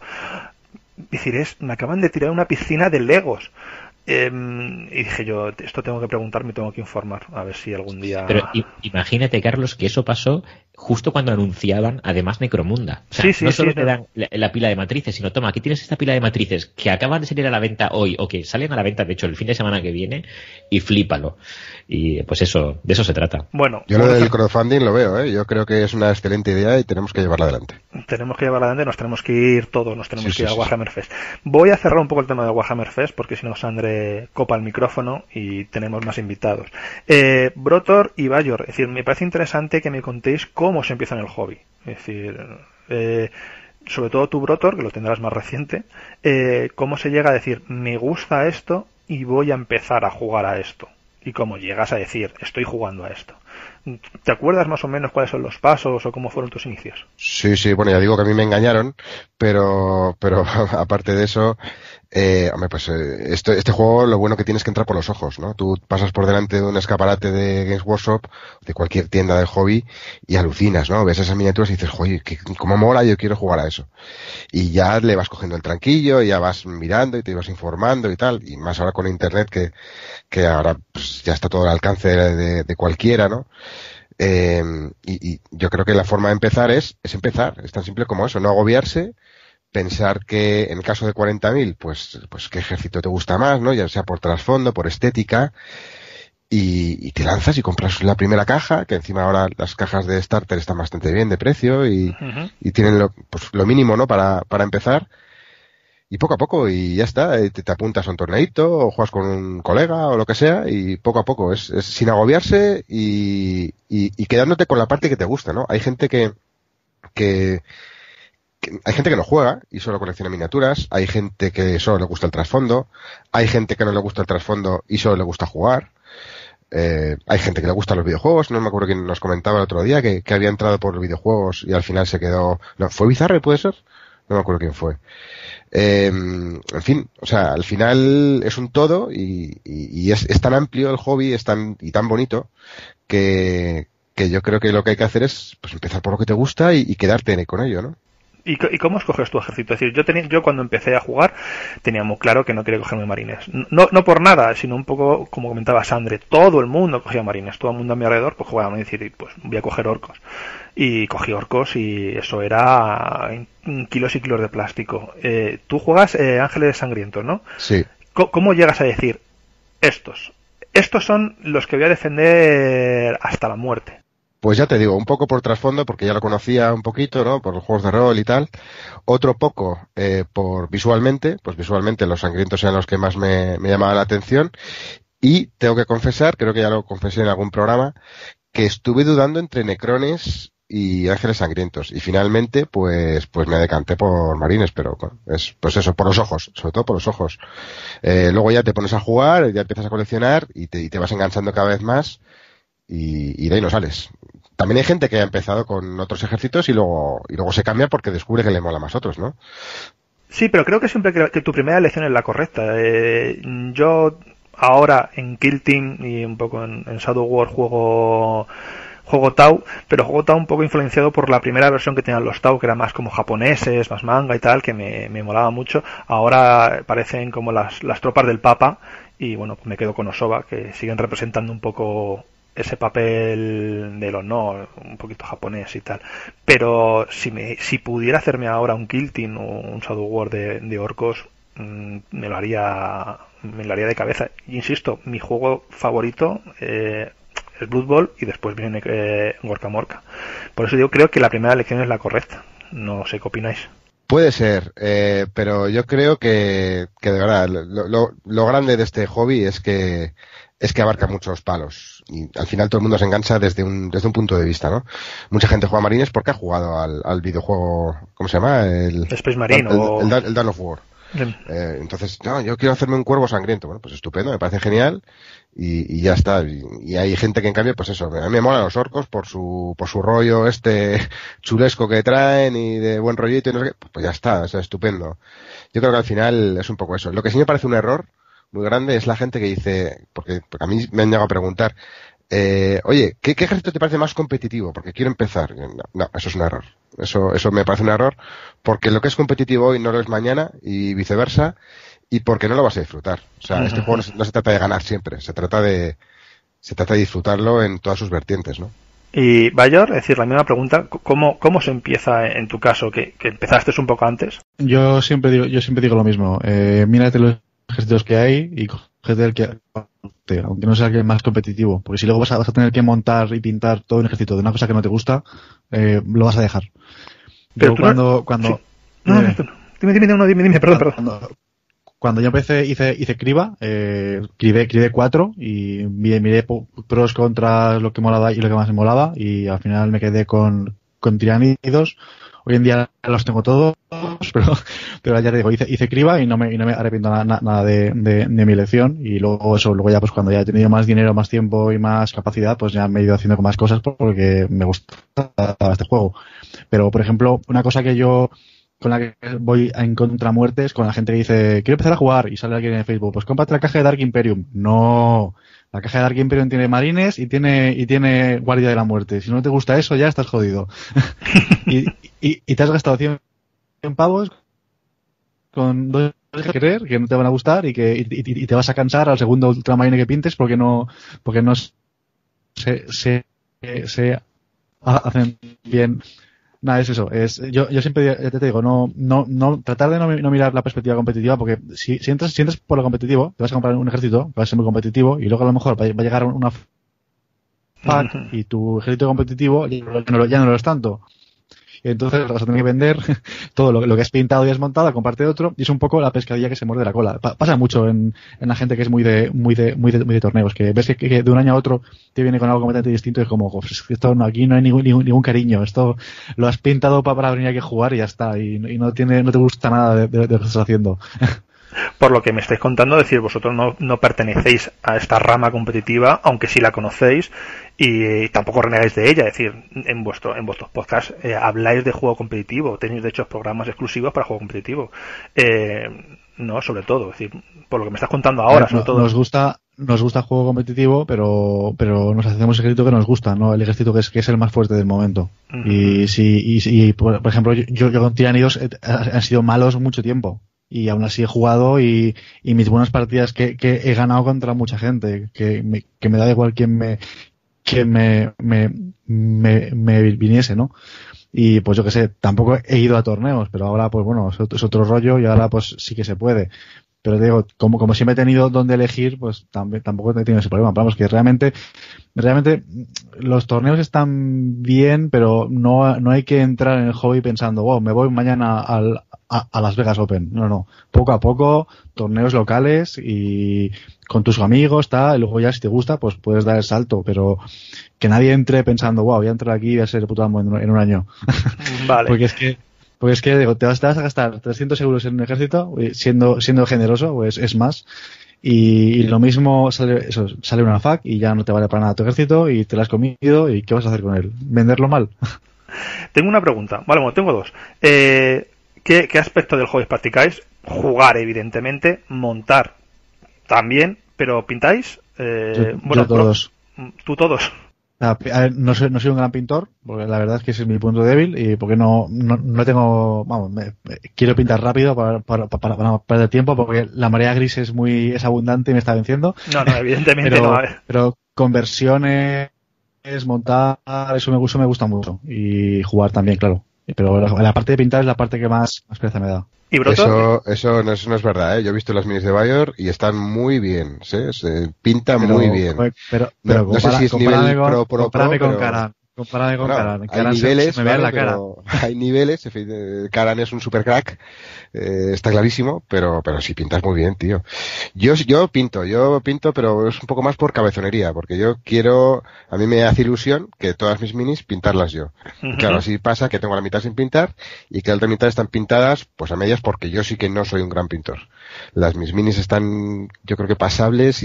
me acaban de tirar una piscina de Legos. Y dije yo, esto tengo que preguntar, me tengo que informar, a ver si algún día... Pero imagínate, Carlos, que eso pasó justo cuando anunciaban, además, Necromunda. O sea, no solo te dan la pila de matrices, sino, toma, aquí tienes esta pila de matrices que acaban de salir a la venta hoy, o que salen a la venta, de hecho, el fin de semana que viene, y flípalo. Y pues eso, de eso se trata. Bueno, yo lo del crowdfunding lo veo, yo creo que es una excelente idea y tenemos que llevarla adelante. Nos tenemos que ir todos, nos tenemos que ir al Warhammer Fest. Voy a cerrar un poco el tema de Warhammer Fest, porque si no, Sandre copa el micrófono y tenemos más invitados. Brotor y Bayor, es decir, me parece interesante que me contéis cómo se empieza en el hobby. Es decir, sobre todo tú, Brotor, que lo tendrás más reciente, cómo se llega a decir, me gusta esto y voy a empezar a jugar a esto. Y cómo llegas a decir, estoy jugando a esto. ¿Te acuerdas más o menos cuáles son los pasos o cómo fueron tus inicios? Sí, bueno, ya digo que a mí me engañaron, pero aparte de eso, pues este juego lo bueno que tienes que entrar por los ojos, ¿no? Tú pasas por delante de un escaparate de Games Workshop, de cualquier tienda del hobby, y alucinas, ¿no? Ves esas miniaturas y dices, joder, cómo mola, yo quiero jugar a eso. Y ya le vas cogiendo el tranquillo, y ya vas mirando y te vas informando y tal, y más ahora con internet que ahora pues ya está todo al alcance de cualquiera, ¿no? Y yo creo que la forma de empezar es empezar, es tan simple como eso, no agobiarse, pensar que en el caso de 40.000, pues qué ejército te gusta más, ¿no? Ya sea por trasfondo, por estética, y te lanzas y compras la primera caja, que encima ahora las cajas de starter están bastante bien de precio y tienen lo mínimo, ¿no? Para empezar. Y poco a poco, y ya está, te apuntas a un torneito, o juegas con un colega, o lo que sea, y poco a poco, es sin agobiarse y quedándote con la parte que te gusta, ¿no? Hay gente que hay gente que no juega y solo colecciona miniaturas, hay gente que solo le gusta el trasfondo, hay gente que no le gusta el trasfondo y solo le gusta jugar, hay gente que le gustan los videojuegos, no me acuerdo quién nos comentaba el otro día que había entrado por los videojuegos y al final se quedó... No, ¿fue Bizarre, puede ser? No me acuerdo quién fue. En fin, o sea, al final es un todo y es tan amplio el hobby, es tan bonito que yo creo que lo que hay que hacer es pues empezar por lo que te gusta y quedarte con ello, ¿no? ¿Y cómo escoges tu ejército? Es decir, yo cuando empecé a jugar tenía muy claro que no quería cogerme marines. No por nada, sino un poco como comentaba Sandre. Todo el mundo cogía marines. Todo el mundo a mi alrededor pues jugaba a decir, pues voy a coger orcos. Y cogí orcos y eso era kilos y kilos de plástico. Tú juegas Ángeles Sangrientos, ¿no? Sí. ¿Cómo llegas a decir estos son los que voy a defender hasta la muerte? Pues ya te digo, un poco por trasfondo, porque ya lo conocía un poquito, ¿no? Por los juegos de rol y tal. Otro poco por visualmente, pues visualmente los sangrientos eran los que más me llamaban la atención. Y tengo que confesar, creo que ya lo confesé en algún programa, que estuve dudando entre Necrones y Ángeles Sangrientos. Y finalmente, pues me decanté por Marines, pero bueno, pues eso, por los ojos, sobre todo por los ojos. Luego ya te pones a jugar, ya empiezas a coleccionar y te vas enganchando cada vez más y de ahí no sales. También hay gente que ha empezado con otros ejércitos y luego se cambia porque descubre que le mola más otros, ¿no? Sí, pero creo que siempre que tu primera elección es la correcta. Yo ahora en Kill Team y un poco en Shadow War juego Tau, pero juego Tau un poco influenciado por la primera versión que tenían los Tau, que era más como japoneses, más manga y tal, que me molaba mucho. Ahora parecen como las tropas del Papa y bueno, pues me quedo con Osoba, que siguen representando un poco ese papel del honor, un poquito japonés y tal. Pero si pudiera hacerme ahora un Kill Team o un Shadow War de orcos, me lo haría de cabeza. Insisto, mi juego favorito es Blood Bowl y después viene Gorka Morka. Por eso yo creo que la primera elección es la correcta. No sé qué opináis. Puede ser, pero yo creo que de verdad lo grande de este hobby es que abarca muchos palos y al final todo el mundo se engancha desde un punto de vista, ¿no? Mucha gente juega Marines porque ha jugado al videojuego, ¿cómo se llama? El Space Marine el Dawn of War. Entonces, no, yo quiero hacerme un cuervo sangriento. Bueno, pues estupendo, me parece genial y ya está. Y hay gente que en cambio, pues eso, a mí me molan los orcos por su rollo chulesco que traen y de buen rollito y no sé qué. Pues ya está, o sea, estupendo. Yo creo que al final es un poco eso. Lo que sí me parece un error muy grande es la gente que dice, porque a mí me han llegado a preguntar, oye, ¿qué ejército te parece más competitivo? Porque quiero empezar. No, eso es un error. Eso me parece un error, porque lo que es competitivo hoy no lo es mañana y viceversa, y porque no lo vas a disfrutar. O sea, este juego no se trata de ganar siempre, se trata de disfrutarlo en todas sus vertientes, ¿no? Y Bayor, es decir, la misma pregunta, ¿cómo se empieza en tu caso? ¿Que empezaste un poco antes? Yo siempre digo lo mismo. Mírate los ejércitos que hay y cógete el que, aunque no sea el más competitivo, porque si luego vas a tener que montar y pintar todo un ejército de una cosa que no te gusta, lo vas a dejar. Pero yo cuando sí. Dime, perdón. Cuando yo empecé hice criba, crivé 4 y miré pros, contras, lo que molaba y lo que más me molaba, y al final me quedé con tiránidos. Hoy en día los tengo todos, pero ya te digo, hice criba y no me arrepiento nada de mi elección. Y luego ya pues cuando ya he tenido más dinero, más tiempo y más capacidad, pues ya me he ido haciendo con más cosas porque me gusta este juego. Pero por ejemplo, una cosa que yo con la que voy en contramuertes con la gente que dice quiero empezar a jugar y sale alguien en Facebook, pues cómprate la caja de Dark Imperium. No, la caja de Dark Imperium tiene marines y tiene guardia de la muerte. Si no te gusta eso ya estás jodido. y te has gastado 100 pavos con dos que creer que no te van a gustar y te vas a cansar al segundo ultramarine que pintes porque no se se hacen bien. Nada, es eso. Yo siempre ya te digo, no tratar de no mirar la perspectiva competitiva, porque si entras por lo competitivo, te vas a comprar un ejército, que va a ser muy competitivo, y luego a lo mejor va a llegar una FAQ y tu ejército competitivo ya no lo es tanto. Y entonces vas a tener que vender todo lo que has pintado y has montado a comprarte otro, y es un poco la pescadilla que se muerde la cola. Pasa mucho en la gente que es muy de torneos, que ves que de un año a otro te viene con algo completamente distinto y es como, esto aquí no hay ningún cariño, esto lo has pintado para venir aquí a jugar y ya está, y no te gusta nada de lo que estás haciendo. Por lo que me estáis contando, decir, vosotros no pertenecéis a esta rama competitiva, aunque sí la conocéis, y tampoco renegáis de ella. Es decir, en vuestros podcasts habláis de juego competitivo, tenéis de hecho programas exclusivos para juego competitivo. No, sobre todo, es decir, por lo que me estás contando ahora, sobre todo. Nos gusta el juego competitivo, pero nos hacemos el ejército que nos gusta, ¿no? El ejército que es el más fuerte del momento. Uh-huh. Y por ejemplo, yo con tiranidos han sido malos mucho tiempo. Y aún así he jugado y mis buenas partidas que he ganado contra mucha gente, que me da igual quién me viniese, ¿no? Y pues yo que sé, tampoco he ido a torneos, pero ahora pues bueno, es otro rollo y ahora pues sí que se puede. Pero te digo, como siempre he tenido donde elegir, pues tampoco he tenido ese problema. Pero vamos, que realmente los torneos están bien, pero no hay que entrar en el hobby pensando, wow, me voy mañana a Las Vegas Open. No. Poco a poco, torneos locales y con tus amigos, y luego ya si te gusta, pues puedes dar el salto, pero que nadie entre pensando, wow, voy a entrar aquí y voy a ser el puto amo en un año. Vale. Porque es que digo, te vas a gastar 300 euros en un ejército, siendo generoso, pues es más. Y lo mismo sale una FAQ y ya no te vale para nada tu ejército y te la has comido y ¿qué vas a hacer con él? ¿Venderlo mal? Tengo una pregunta. Vale, bueno, tengo dos. ¿Qué aspecto del hobby practicáis? Jugar, evidentemente. Montar también. ¿Pero pintáis? Yo todos. ¿Tú todos? A ver, no soy un gran pintor, porque la verdad es que ese es mi punto débil y porque no tengo, vamos, quiero pintar rápido para perder tiempo, porque la marea gris es abundante y me está venciendo. No, evidentemente no. Pero conversiones, montar, eso me gusta mucho, y jugar también, claro. Pero la parte de pintar es la parte que más pereza me da. ¿Y Broto? Eso no es verdad, ¿eh? Yo he visto las minis de Bayor y están muy bien, ¿sí? Se pintan muy bien. Pero no sé si es nivel pro, compárame con pero... Karan. Compárame con Karan. Hay niveles, se me ve en la cara. Hay niveles. Karan es un super crack, está clarísimo, pero sí pintas muy bien, tío. Yo pinto, pero es un poco más por cabezonería, porque a mí me hace ilusión que todas mis minis pintarlas yo. Uh-huh. Claro, así pasa que tengo la mitad sin pintar y que la otra mitad están pintadas, pues a medias, porque yo sí que no soy un gran pintor. Mis minis están, yo creo que pasables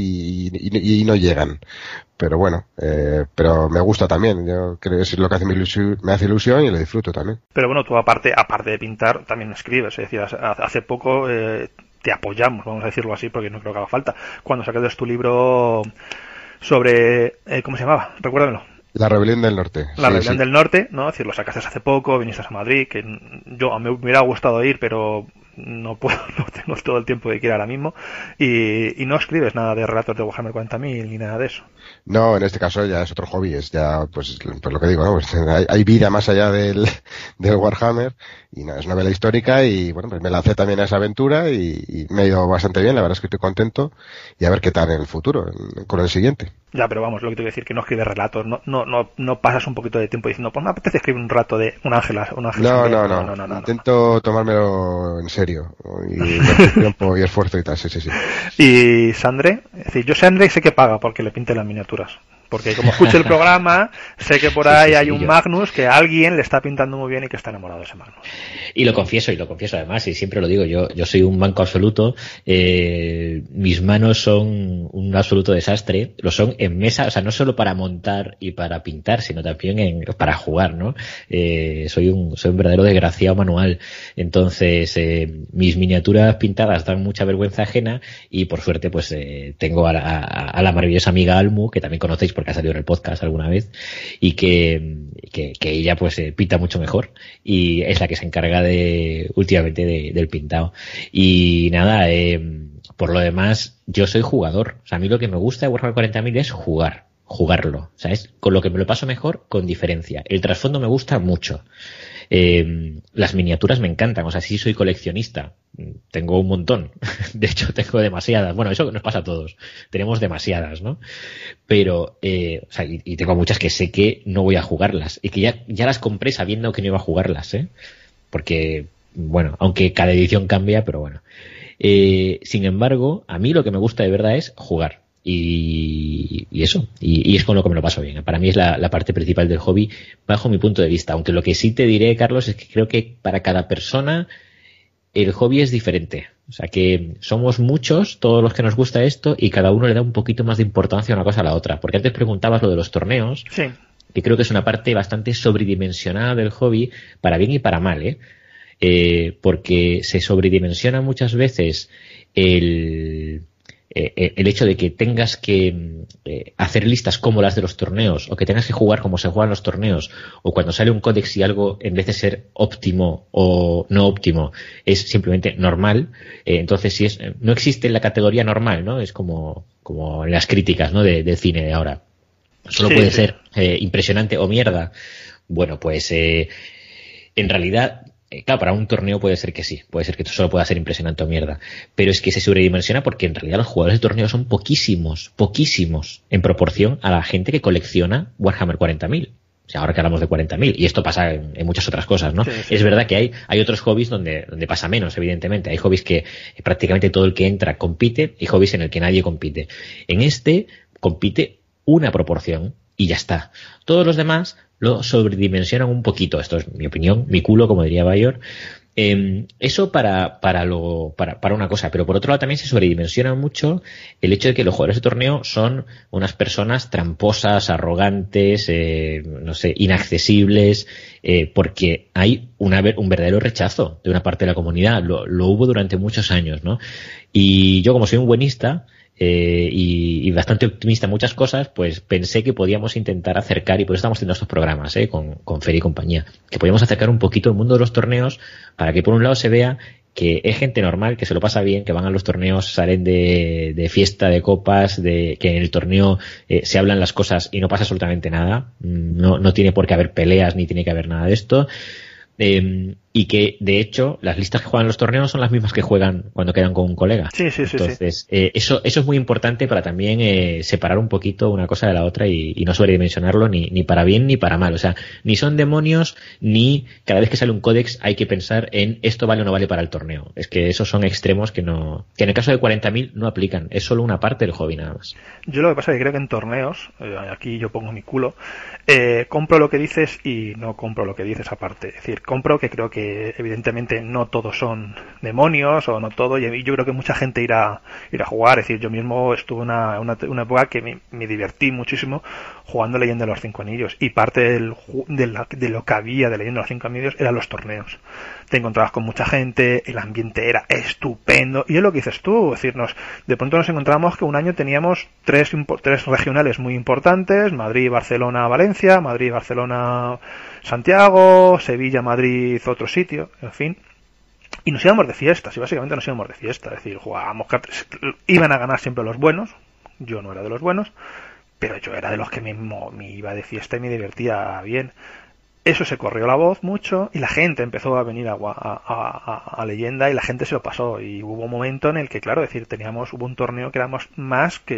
y no llegan. Pero bueno, pero me gusta también. Yo creo que es lo que me hace ilusión y lo disfruto también. Pero bueno, tú aparte de pintar, también escribes. Es decir, hace poco te apoyamos, vamos a decirlo así, porque no creo que haga falta. Cuando sacaste tu libro sobre... ¿cómo se llamaba? Recuérdamelo. La Rebelión del Norte. La Rebelión del Norte, ¿no? Es decir, lo sacaste hace poco, viniste a Madrid, que a mí me hubiera gustado ir, pero no tengo todo el tiempo que quiera ahora mismo. Y no escribes nada de relatos de Warhammer 40.000 ni nada de eso. No, en este caso ya es otro hobby, es ya, pues lo que digo, ¿no? Pues hay vida más allá del Warhammer, y no, es novela histórica, y bueno, pues me lancé también a esa aventura y me ha ido bastante bien, la verdad es que estoy contento, y a ver qué tal en el futuro, con el siguiente. Ya, pero vamos, lo que te voy a decir, que no escribes relatos, no pasas un poquito de tiempo diciendo, pues me apetece escribir un rato de un ángel. No. Intento tomármelo en serio, y tiempo y esfuerzo y tal, sí. Y Sandre, es decir, yo Sandre sé que paga porque le pinte las miniaturas. Porque como escucho el programa, sé que por ahí hay un Magnus que alguien le está pintando muy bien y que está enamorado de ese Magnus. Y lo confieso además, y siempre lo digo, yo soy un manco absoluto, mis manos son un absoluto desastre, lo son en mesa, o sea, no solo para montar y para pintar, sino también para jugar, ¿no? Soy un verdadero desgraciado manual. Entonces, mis miniaturas pintadas dan mucha vergüenza ajena, y por suerte, pues, tengo a la maravillosa amiga Almu, que también conocéis porque ha salido en el podcast alguna vez, y que ella pues pinta mucho mejor y es la que se encarga últimamente del pintado. Y nada, por lo demás, yo soy jugador. O sea, a mí lo que me gusta de Warhammer 40.000 es jugar jugarlo. O sea, es con lo que me lo paso mejor, con diferencia. El trasfondo me gusta mucho. Las miniaturas me encantan, o sea, sí soy coleccionista, tengo un montón, de hecho tengo demasiadas, bueno, eso nos pasa a todos, tenemos demasiadas, ¿no? Pero, o sea, y tengo muchas que sé que no voy a jugarlas, y que ya las compré sabiendo que no iba a jugarlas, porque, bueno, aunque cada edición cambia, pero bueno. Sin embargo, a mí lo que me gusta de verdad es jugar. Y eso, y es con lo que me lo paso bien. Para mí es la parte principal del hobby, bajo mi punto de vista. Aunque lo que sí te diré, Carlos, es que creo que para cada persona el hobby es diferente. O sea que somos muchos, todos los que nos gusta esto, y cada uno le da un poquito más de importancia a una cosa a la otra. Porque antes preguntabas lo de los torneos, sí, que creo que es una parte bastante sobredimensionada del hobby, para bien y para mal, porque se sobredimensiona muchas veces el hecho de que tengas que hacer listas como las de los torneos, o que tengas que jugar como se juegan los torneos, o cuando sale un códex y algo, en vez de ser óptimo o no óptimo, es simplemente normal. Entonces, si no existe la categoría normal, ¿no? Es como en las críticas, ¿no? del cine de ahora. Solo puede ser impresionante o mierda. Bueno, pues en realidad, claro, para un torneo puede ser que sí, puede ser que solo pueda ser impresionante o mierda, pero es que se sobredimensiona porque en realidad los jugadores de torneo son poquísimos en proporción a la gente que colecciona Warhammer 40.000. O sea, ahora que hablamos de 40.000, y esto pasa en muchas otras cosas, ¿no? Sí. Es verdad que hay otros hobbies donde pasa menos, evidentemente. Hay hobbies que prácticamente todo el que entra compite, y hobbies en el que nadie compite. En este compite una proporción y ya está. Todos los demás lo sobredimensionan un poquito. Esto es mi opinión, mi culo, como diría Bayor. Eso para una cosa, pero por otro lado también se sobredimensiona mucho el hecho de que los jugadores de torneo son unas personas tramposas, arrogantes, no sé, inaccesibles, porque hay un verdadero rechazo de una parte de la comunidad. Lo hubo durante muchos años, ¿no? Y yo, como soy un buenista, y bastante optimista en muchas cosas, pues pensé que podíamos intentar acercar, y por eso estamos haciendo estos programas con Fer y compañía, que podíamos acercar un poquito el mundo de los torneos para que por un lado se vea que es gente normal, que se lo pasa bien, que van a los torneos, salen de fiesta, de copas, que en el torneo se hablan las cosas y no pasa absolutamente nada, no tiene por qué haber peleas ni tiene que haber nada de esto. Y que de hecho las listas que juegan los torneos son las mismas que juegan cuando quedan con un colega. Sí. Entonces, eso es muy importante para también separar un poquito una cosa de la otra y no sobredimensionarlo ni para bien ni para mal. O sea, ni son demonios, ni cada vez que sale un códex hay que pensar en esto vale o no vale para el torneo. Es que esos son extremos que en el caso de 40.000 no aplican. Es solo una parte del hobby nada más. Yo lo que pasa es que creo que en torneos, aquí yo pongo mi culo, compro lo que dices y no compro lo que dices aparte. Es decir, compro que creo que evidentemente no todos son demonios o no todo, y yo creo que mucha gente irá a jugar. Es decir, yo mismo estuve una época que me divertí muchísimo jugando Leyenda de los Cinco Anillos, y parte de lo que había de Leyenda de los Cinco Anillos eran los torneos. Te encontrabas con mucha gente, el ambiente era estupendo, y es lo que dices tú, es decir, de pronto nos encontramos que un año teníamos tres regionales muy importantes: Madrid, Barcelona, Valencia, Madrid, Barcelona, Santiago, Sevilla, Madrid, otro sitio, en fin. Y nos íbamos de fiestas, y básicamente nos íbamos de fiesta. Es decir, jugábamos cartas, iban a ganar siempre los buenos. Yo no era de los buenos, pero yo era de los que me iba de fiesta y me divertía bien. Eso se corrió la voz mucho, y la gente empezó a venir a Leyenda, y la gente se lo pasó. Y hubo un momento en el que, claro, hubo un torneo que era más que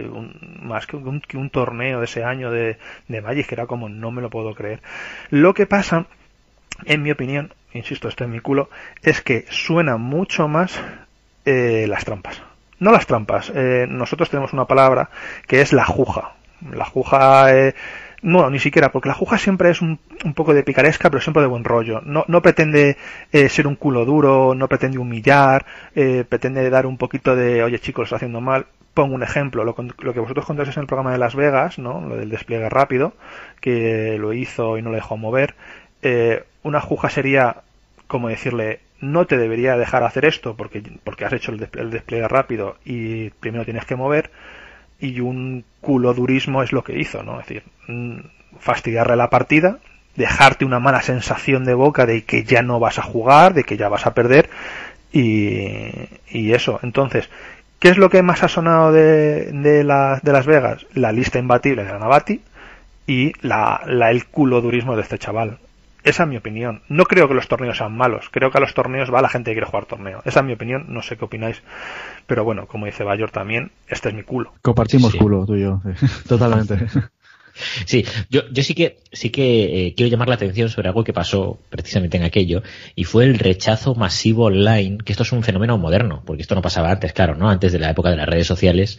un torneo de ese año de Magic, que era como, no me lo puedo creer. Lo que pasa, en mi opinión, insisto, esto es mi culo, es que suena mucho más las trampas. No las trampas, nosotros tenemos una palabra que es la juja. La juja, no, ni siquiera, porque la juja siempre es un poco de picaresca, pero siempre de buen rollo. No pretende ser un culo duro, no pretende humillar, pretende dar un poquito de, oye chicos, lo está haciendo mal. Pongo un ejemplo, lo que vosotros contáis en el programa de Las Vegas, ¿no? Lo del despliegue rápido, que lo hizo y no lo dejó mover. Una juja sería como decirle, no te debería dejar hacer esto porque has hecho el despliegue rápido y primero tienes que mover. Y un culodurismo es lo que hizo, ¿no? Es decir, fastidiarle la partida, dejarte una mala sensación de boca de que ya no vas a jugar, de que ya vas a perder, y eso. Entonces, ¿Qué es lo que más ha sonado de Las Vegas? La lista imbatible de la Navati y el culodurismo de este chaval. Esa es mi opinión. No creo que los torneos sean malos. Creo que a los torneos va la gente que quiere jugar torneo. Esa es mi opinión. No sé qué opináis. Pero bueno, como dice Bayor también, este es mi culo. Compartimos culo, tú y yo. Sí. Totalmente. Sí, yo sí que quiero llamar la atención sobre algo que pasó precisamente en aquello, y fue el rechazo masivo online, que esto es un fenómeno moderno, porque esto no pasaba antes, claro, ¿no? Antes de la época de las redes sociales,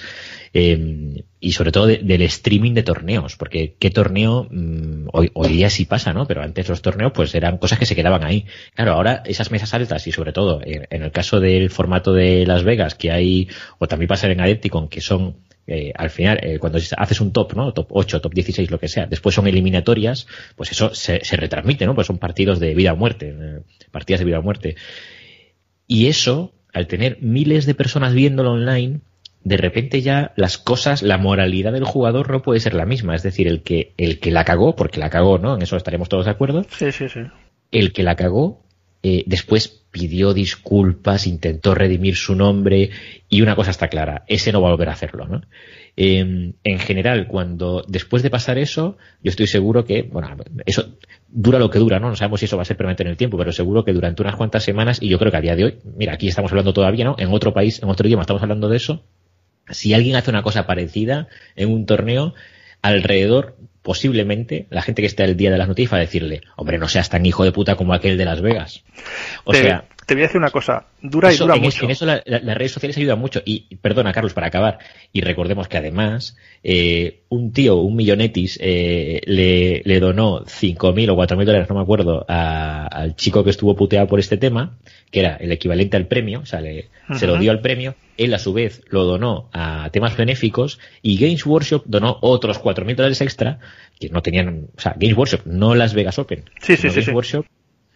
y sobre todo del streaming de torneos, porque qué torneo, hoy día sí pasa, ¿no? Pero antes los torneos pues eran cosas que se quedaban ahí. Claro, ahora esas mesas altas, y sobre todo en el caso del formato de Las Vegas, que hay, o también pasa en Adepticon, que son al final, cuando haces un top, ¿no? Top 8, top 16, lo que sea, después son eliminatorias, pues eso se retransmite, ¿no? Pues son partidos de vida o muerte, partidas de vida o muerte. Y eso, al tener miles de personas viéndolo online, de repente ya las cosas, la moralidad del jugador no puede ser la misma. Es decir, el que la cagó, porque la cagó, ¿no? En eso estaremos todos de acuerdo. Sí, sí, sí. El que la cagó, después pidió disculpas, intentó redimir su nombre, y una cosa está clara, ese no va a volver a hacerlo, ¿no? En general, cuando después de pasar eso, yo estoy seguro que, bueno, eso dura lo que dura, ¿no? No sabemos si eso va a ser permanente en el tiempo, pero seguro que durante unas cuantas semanas, y yo creo que a día de hoy, mira, aquí estamos hablando todavía, ¿no? En otro país, en otro idioma estamos hablando de eso. Si alguien hace una cosa parecida en un torneo, alrededor, posiblemente, la gente que esté al día de las noticias va a decirle, hombre, no seas tan hijo de puta como aquel de Las Vegas. Te voy a decir una cosa, dura mucho. En eso las redes sociales ayudan mucho. Y perdona, Carlos, para acabar, y recordemos que además un tío, un millonetis, le donó 5.000 o 4.000 dólares, no me acuerdo, al chico que estuvo puteado por este tema, que era el equivalente al premio, o sea, se lo dio al premio. Él a su vez lo donó a temas benéficos, y Games Workshop donó otros 4.000 dólares extra, que no tenían, o sea, Games Workshop, no Las Vegas Open, sino Games Workshop,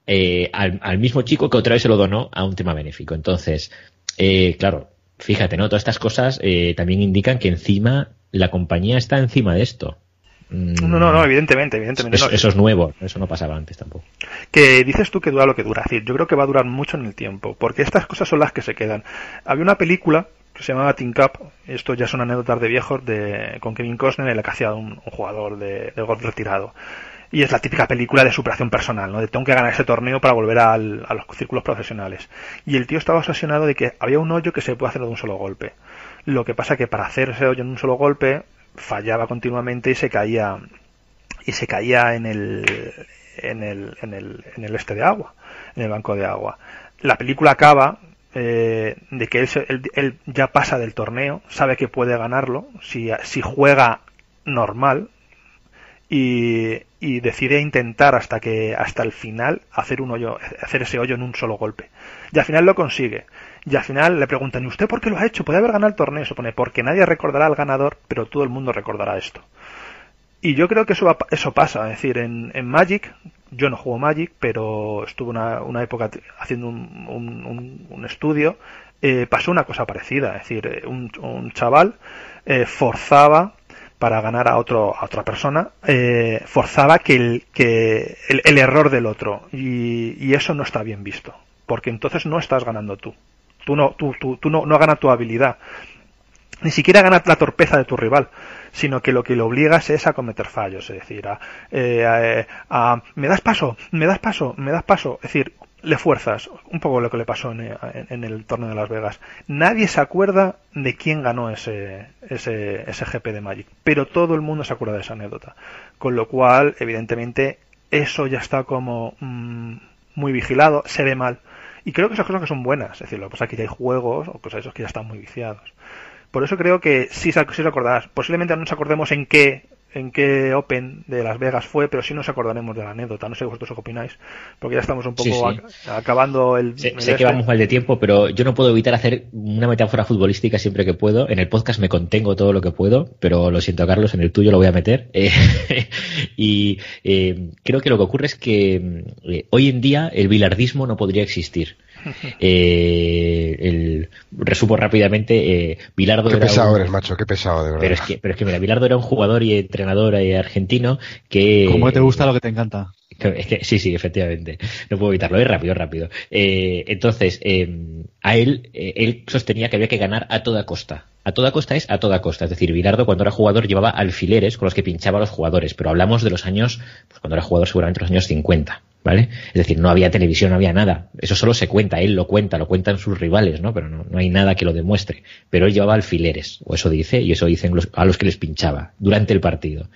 al mismo chico que otra vez se lo donó a un tema benéfico. Entonces, claro, fíjate, ¿no? Todas estas cosas también indican que encima la compañía está encima de esto. No, evidentemente. Eso es nuevo, eso no pasaba antes tampoco. Que dices tú que dura lo que dura. Es decir, yo creo que va a durar mucho en el tiempo, porque estas cosas son las que se quedan. Había una película que se llamaba Team Cup, esto ya son anécdotas de viejos, con Kevin Costner, en la que hacía un jugador de golf retirado. Y es la típica película de superación personal, ¿no? De tengo que ganar ese torneo para volver a los círculos profesionales. Y el tío estaba obsesionado de que había un hoyo que se puede hacer de un solo golpe. Lo que pasa que para hacer ese hoyo en un solo golpe fallaba continuamente y se caía en el este de agua, en el banco de agua. La película acaba de que él ya pasa del torneo, sabe que puede ganarlo si juega normal, y decide intentar hasta el final hacer ese hoyo en un solo golpe. Y al final lo consigue. Y al final le preguntan, ¿y usted por qué lo ha hecho? Puede haber ganado el torneo. Se pone, porque nadie recordará al ganador, pero todo el mundo recordará esto. Y yo creo que eso pasa. Es decir, en Magic, yo no juego Magic, pero estuve una época haciendo un estudio, pasó una cosa parecida. Es decir, un chaval forzaba para ganar a otra persona, forzaba que el error del otro, y eso no está bien visto, porque entonces no estás ganando tú no ganas tu habilidad, ni siquiera ganas la torpeza de tu rival, sino que lo que le obligas es a cometer fallos, es decir, me das paso, es decir, le fuerzas, un poco lo que le pasó en el torneo de Las Vegas. Nadie se acuerda de quién ganó ese GP de Magic, pero todo el mundo se acuerda de esa anécdota, con lo cual, evidentemente, eso ya está como muy vigilado, se ve mal, y creo que esas cosas que son buenas, es decir, lo que pasa es que ya hay juegos o cosas esos que ya están muy viciados. Por eso creo que sí se acordarás. Posiblemente no nos acordemos en qué Open de Las Vegas fue, pero sí nos acordaremos de la anécdota. No sé vosotros qué opináis, porque ya estamos un poco acabando el... Sé que vamos mal de tiempo, pero yo no puedo evitar hacer una metáfora futbolística siempre que puedo. En el podcast me contengo todo lo que puedo, pero lo siento, Carlos, en el tuyo lo voy a meter. Y creo que lo que ocurre es que hoy en día el bilardismo no podría existir. Resumo rápidamente, Bilardo qué era pesado eres, macho, qué pesado, de verdad. Pero es que mira, Bilardo era un jugador y entrenador argentino que... ¿Cómo te gusta lo que te encanta? Es que, sí, efectivamente. No puedo evitarlo. Es rápido. Entonces, a él sostenía que había que ganar a toda costa. A toda costa es a toda costa. Es decir, Bilardo cuando era jugador llevaba alfileres con los que pinchaba a los jugadores. Pero hablamos de los años, pues cuando era jugador seguramente los años 50. ¿Vale? Es decir, no había televisión, no había nada. Eso solo se cuenta, él lo cuentan sus rivales, ¿no? Pero no hay nada que lo demuestre. Pero él llevaba alfileres, o eso dice, y eso dicen a los que les pinchaba durante el partido.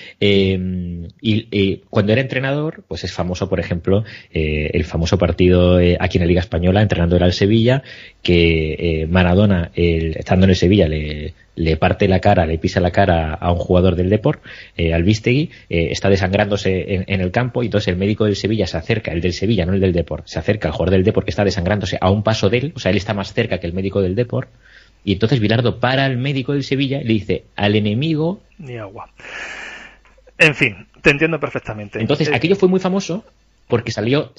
Y cuando era entrenador, pues es famoso, por ejemplo, el famoso partido aquí en la Liga Española, entrenando era el Sevilla, que Maradona, estando en el Sevilla, le parte la cara, le pisa la cara a un jugador del Depor, al Vístegui, está desangrándose en el campo, y entonces el médico del Sevilla se acerca, el del Sevilla, no el del Depor, se acerca al jugador del Depor que está desangrándose a un paso de él, o sea, él está más cerca que el médico del Depor, y entonces Bilardo para al médico del Sevilla y le dice, al enemigo... Ni agua. En fin, te entiendo perfectamente. Entonces, aquello fue muy famoso porque salió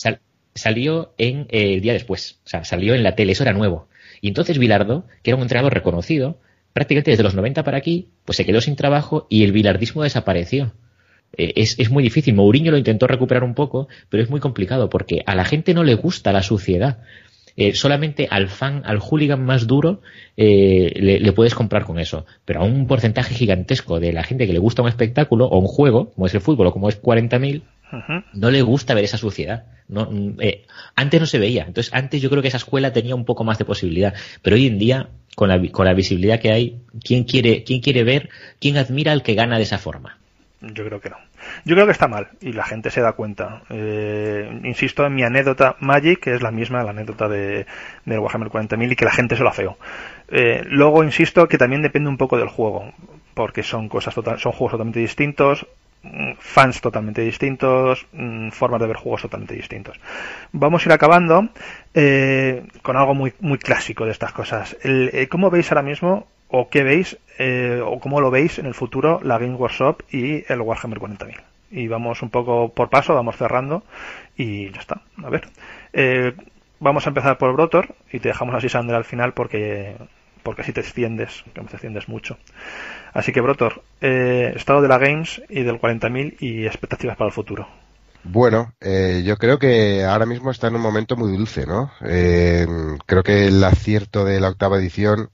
en el día después. O sea, salió en la tele, eso era nuevo. Y entonces Bilardo, que era un entrenador reconocido, prácticamente desde los 90 para aquí, pues se quedó sin trabajo y el bilardismo desapareció. Es muy difícil. Mourinho lo intentó recuperar un poco, pero es muy complicado porque a la gente no le gusta la suciedad. Solamente al fan, al hooligan más duro, le puedes comprar con eso. Pero a un porcentaje gigantesco de la gente que le gusta un espectáculo o un juego, como es el fútbol o como es 40.000, no le gusta ver esa suciedad. Antes no se veía. Entonces, antes yo creo que esa escuela tenía un poco más de posibilidad. Pero hoy en día, con la visibilidad que hay, ¿quién quiere ver, quién admira al que gana de esa forma? Yo creo que no. Yo creo que está mal y la gente se da cuenta. Insisto en mi anécdota Magic, que es la misma la anécdota del Warhammer 40.000 y que la gente se lo afeó. Luego insisto que también depende un poco del juego, porque son juegos totalmente distintos, fans totalmente distintos, formas de ver juegos totalmente distintos. Vamos a ir acabando con algo muy, muy clásico de estas cosas. ¿Cómo veis ahora mismo, o qué veis, o cómo lo veis en el futuro la Games Workshop y el Warhammer 40.000? Y vamos un poco por paso, vamos cerrando y ya está. A ver, vamos a empezar por Brotor y te dejamos así, Sandra, al final porque así te extiendes mucho. Así que, Brotor, estado de la Games y del 40.000 y expectativas para el futuro. Bueno, yo creo que ahora mismo está en un momento muy dulce, ¿no? Creo que el acierto de la 8ª edición,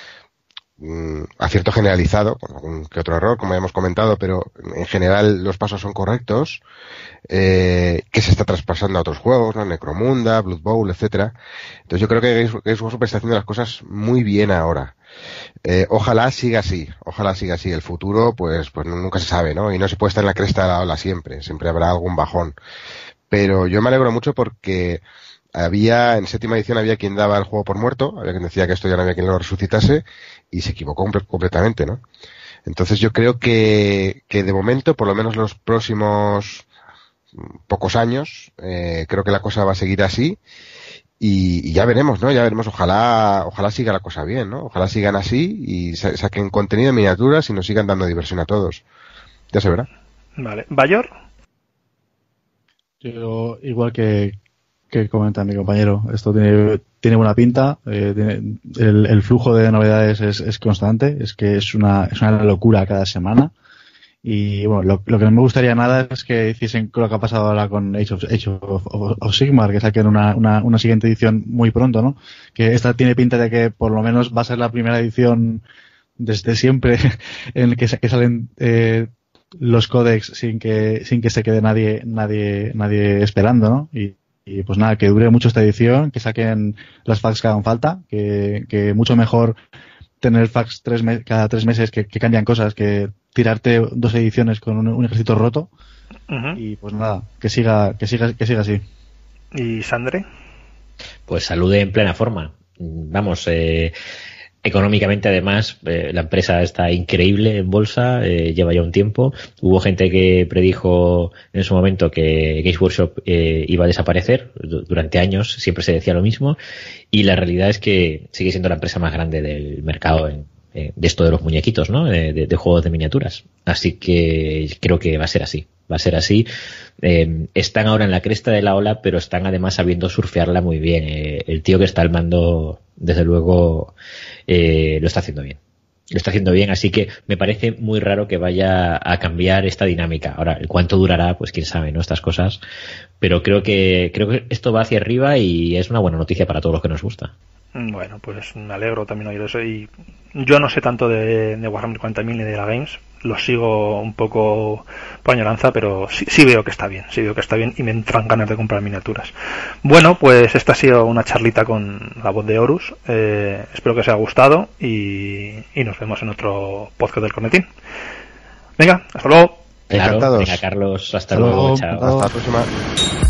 acierto generalizado, con algún que otro error, como ya hemos comentado, pero en general los pasos son correctos, que se está traspasando a otros juegos, ¿no? Necromunda, Blood Bowl, etcétera. Entonces yo creo que Games Workshop está haciendo las cosas muy bien ahora. Ojalá siga así. El futuro, pues nunca se sabe, ¿no? Y no se puede estar en la cresta de la ola siempre habrá algún bajón. Pero yo me alegro mucho porque en 7ª edición había quien daba el juego por muerto, había quien decía que esto ya no había quien lo resucitase, y se equivocó completamente, ¿no? Entonces yo creo que de momento, por lo menos los próximos pocos años, creo que la cosa va a seguir así, y ya veremos, ¿no? Ojalá siga la cosa bien, ¿no? Ojalá sigan así y saquen contenido en miniaturas y nos sigan dando diversión a todos. Ya se verá. Vale. ¿Bayor? Yo, igual que comenta mi compañero, esto tiene buena pinta, el flujo de novedades es constante, es que es una locura cada semana. Y bueno, lo que no me gustaría nada es que hiciesen lo que ha pasado ahora con Age of Sigmar, que saquen una siguiente edición muy pronto, ¿no? Que esta tiene pinta de que por lo menos va a ser la primera edición desde siempre en que salen los códex sin que se quede nadie esperando, ¿no? Y pues nada, que dure mucho esta edición, que saquen las packs que hagan falta, que mucho mejor tener packs cada 3 meses que cambian cosas, que tirarte 2 ediciones con un ejército roto. Uh-huh. Y pues nada, que siga así. ¿Y Sandre? Pues salude en plena forma. Vamos, económicamente además la empresa está increíble en bolsa, lleva ya un tiempo. Hubo gente que predijo en su momento que Games Workshop iba a desaparecer. Durante años siempre se decía lo mismo, y la realidad es que sigue siendo la empresa más grande del mercado de esto de los muñequitos, ¿no? De juegos de miniaturas. Así que creo que va a ser así. Están ahora en la cresta de la ola, pero están además sabiendo surfearla muy bien. El tío que está al mando, desde luego, lo está haciendo bien. lo está haciendo bien, así que me parece muy raro que vaya a cambiar esta dinámica. Ahora, el cuánto durará, pues quién sabe, ¿no? Estas cosas, pero creo que esto va hacia arriba y es una buena noticia para todos los que nos gusta. Bueno, pues me alegro también oír eso. Y yo no sé tanto de Warhammer 40.000 ni de la Games, lo sigo un poco por añoranza, pero sí veo que está bien, y me entran ganas de comprar miniaturas. Bueno, pues esta ha sido una charlita con la voz de Horus. Espero que os haya gustado y nos vemos en otro podcast del Cornetín. Venga, hasta luego. Claro, Encantados. venga, Carlos, hasta luego, chao. Hasta la próxima.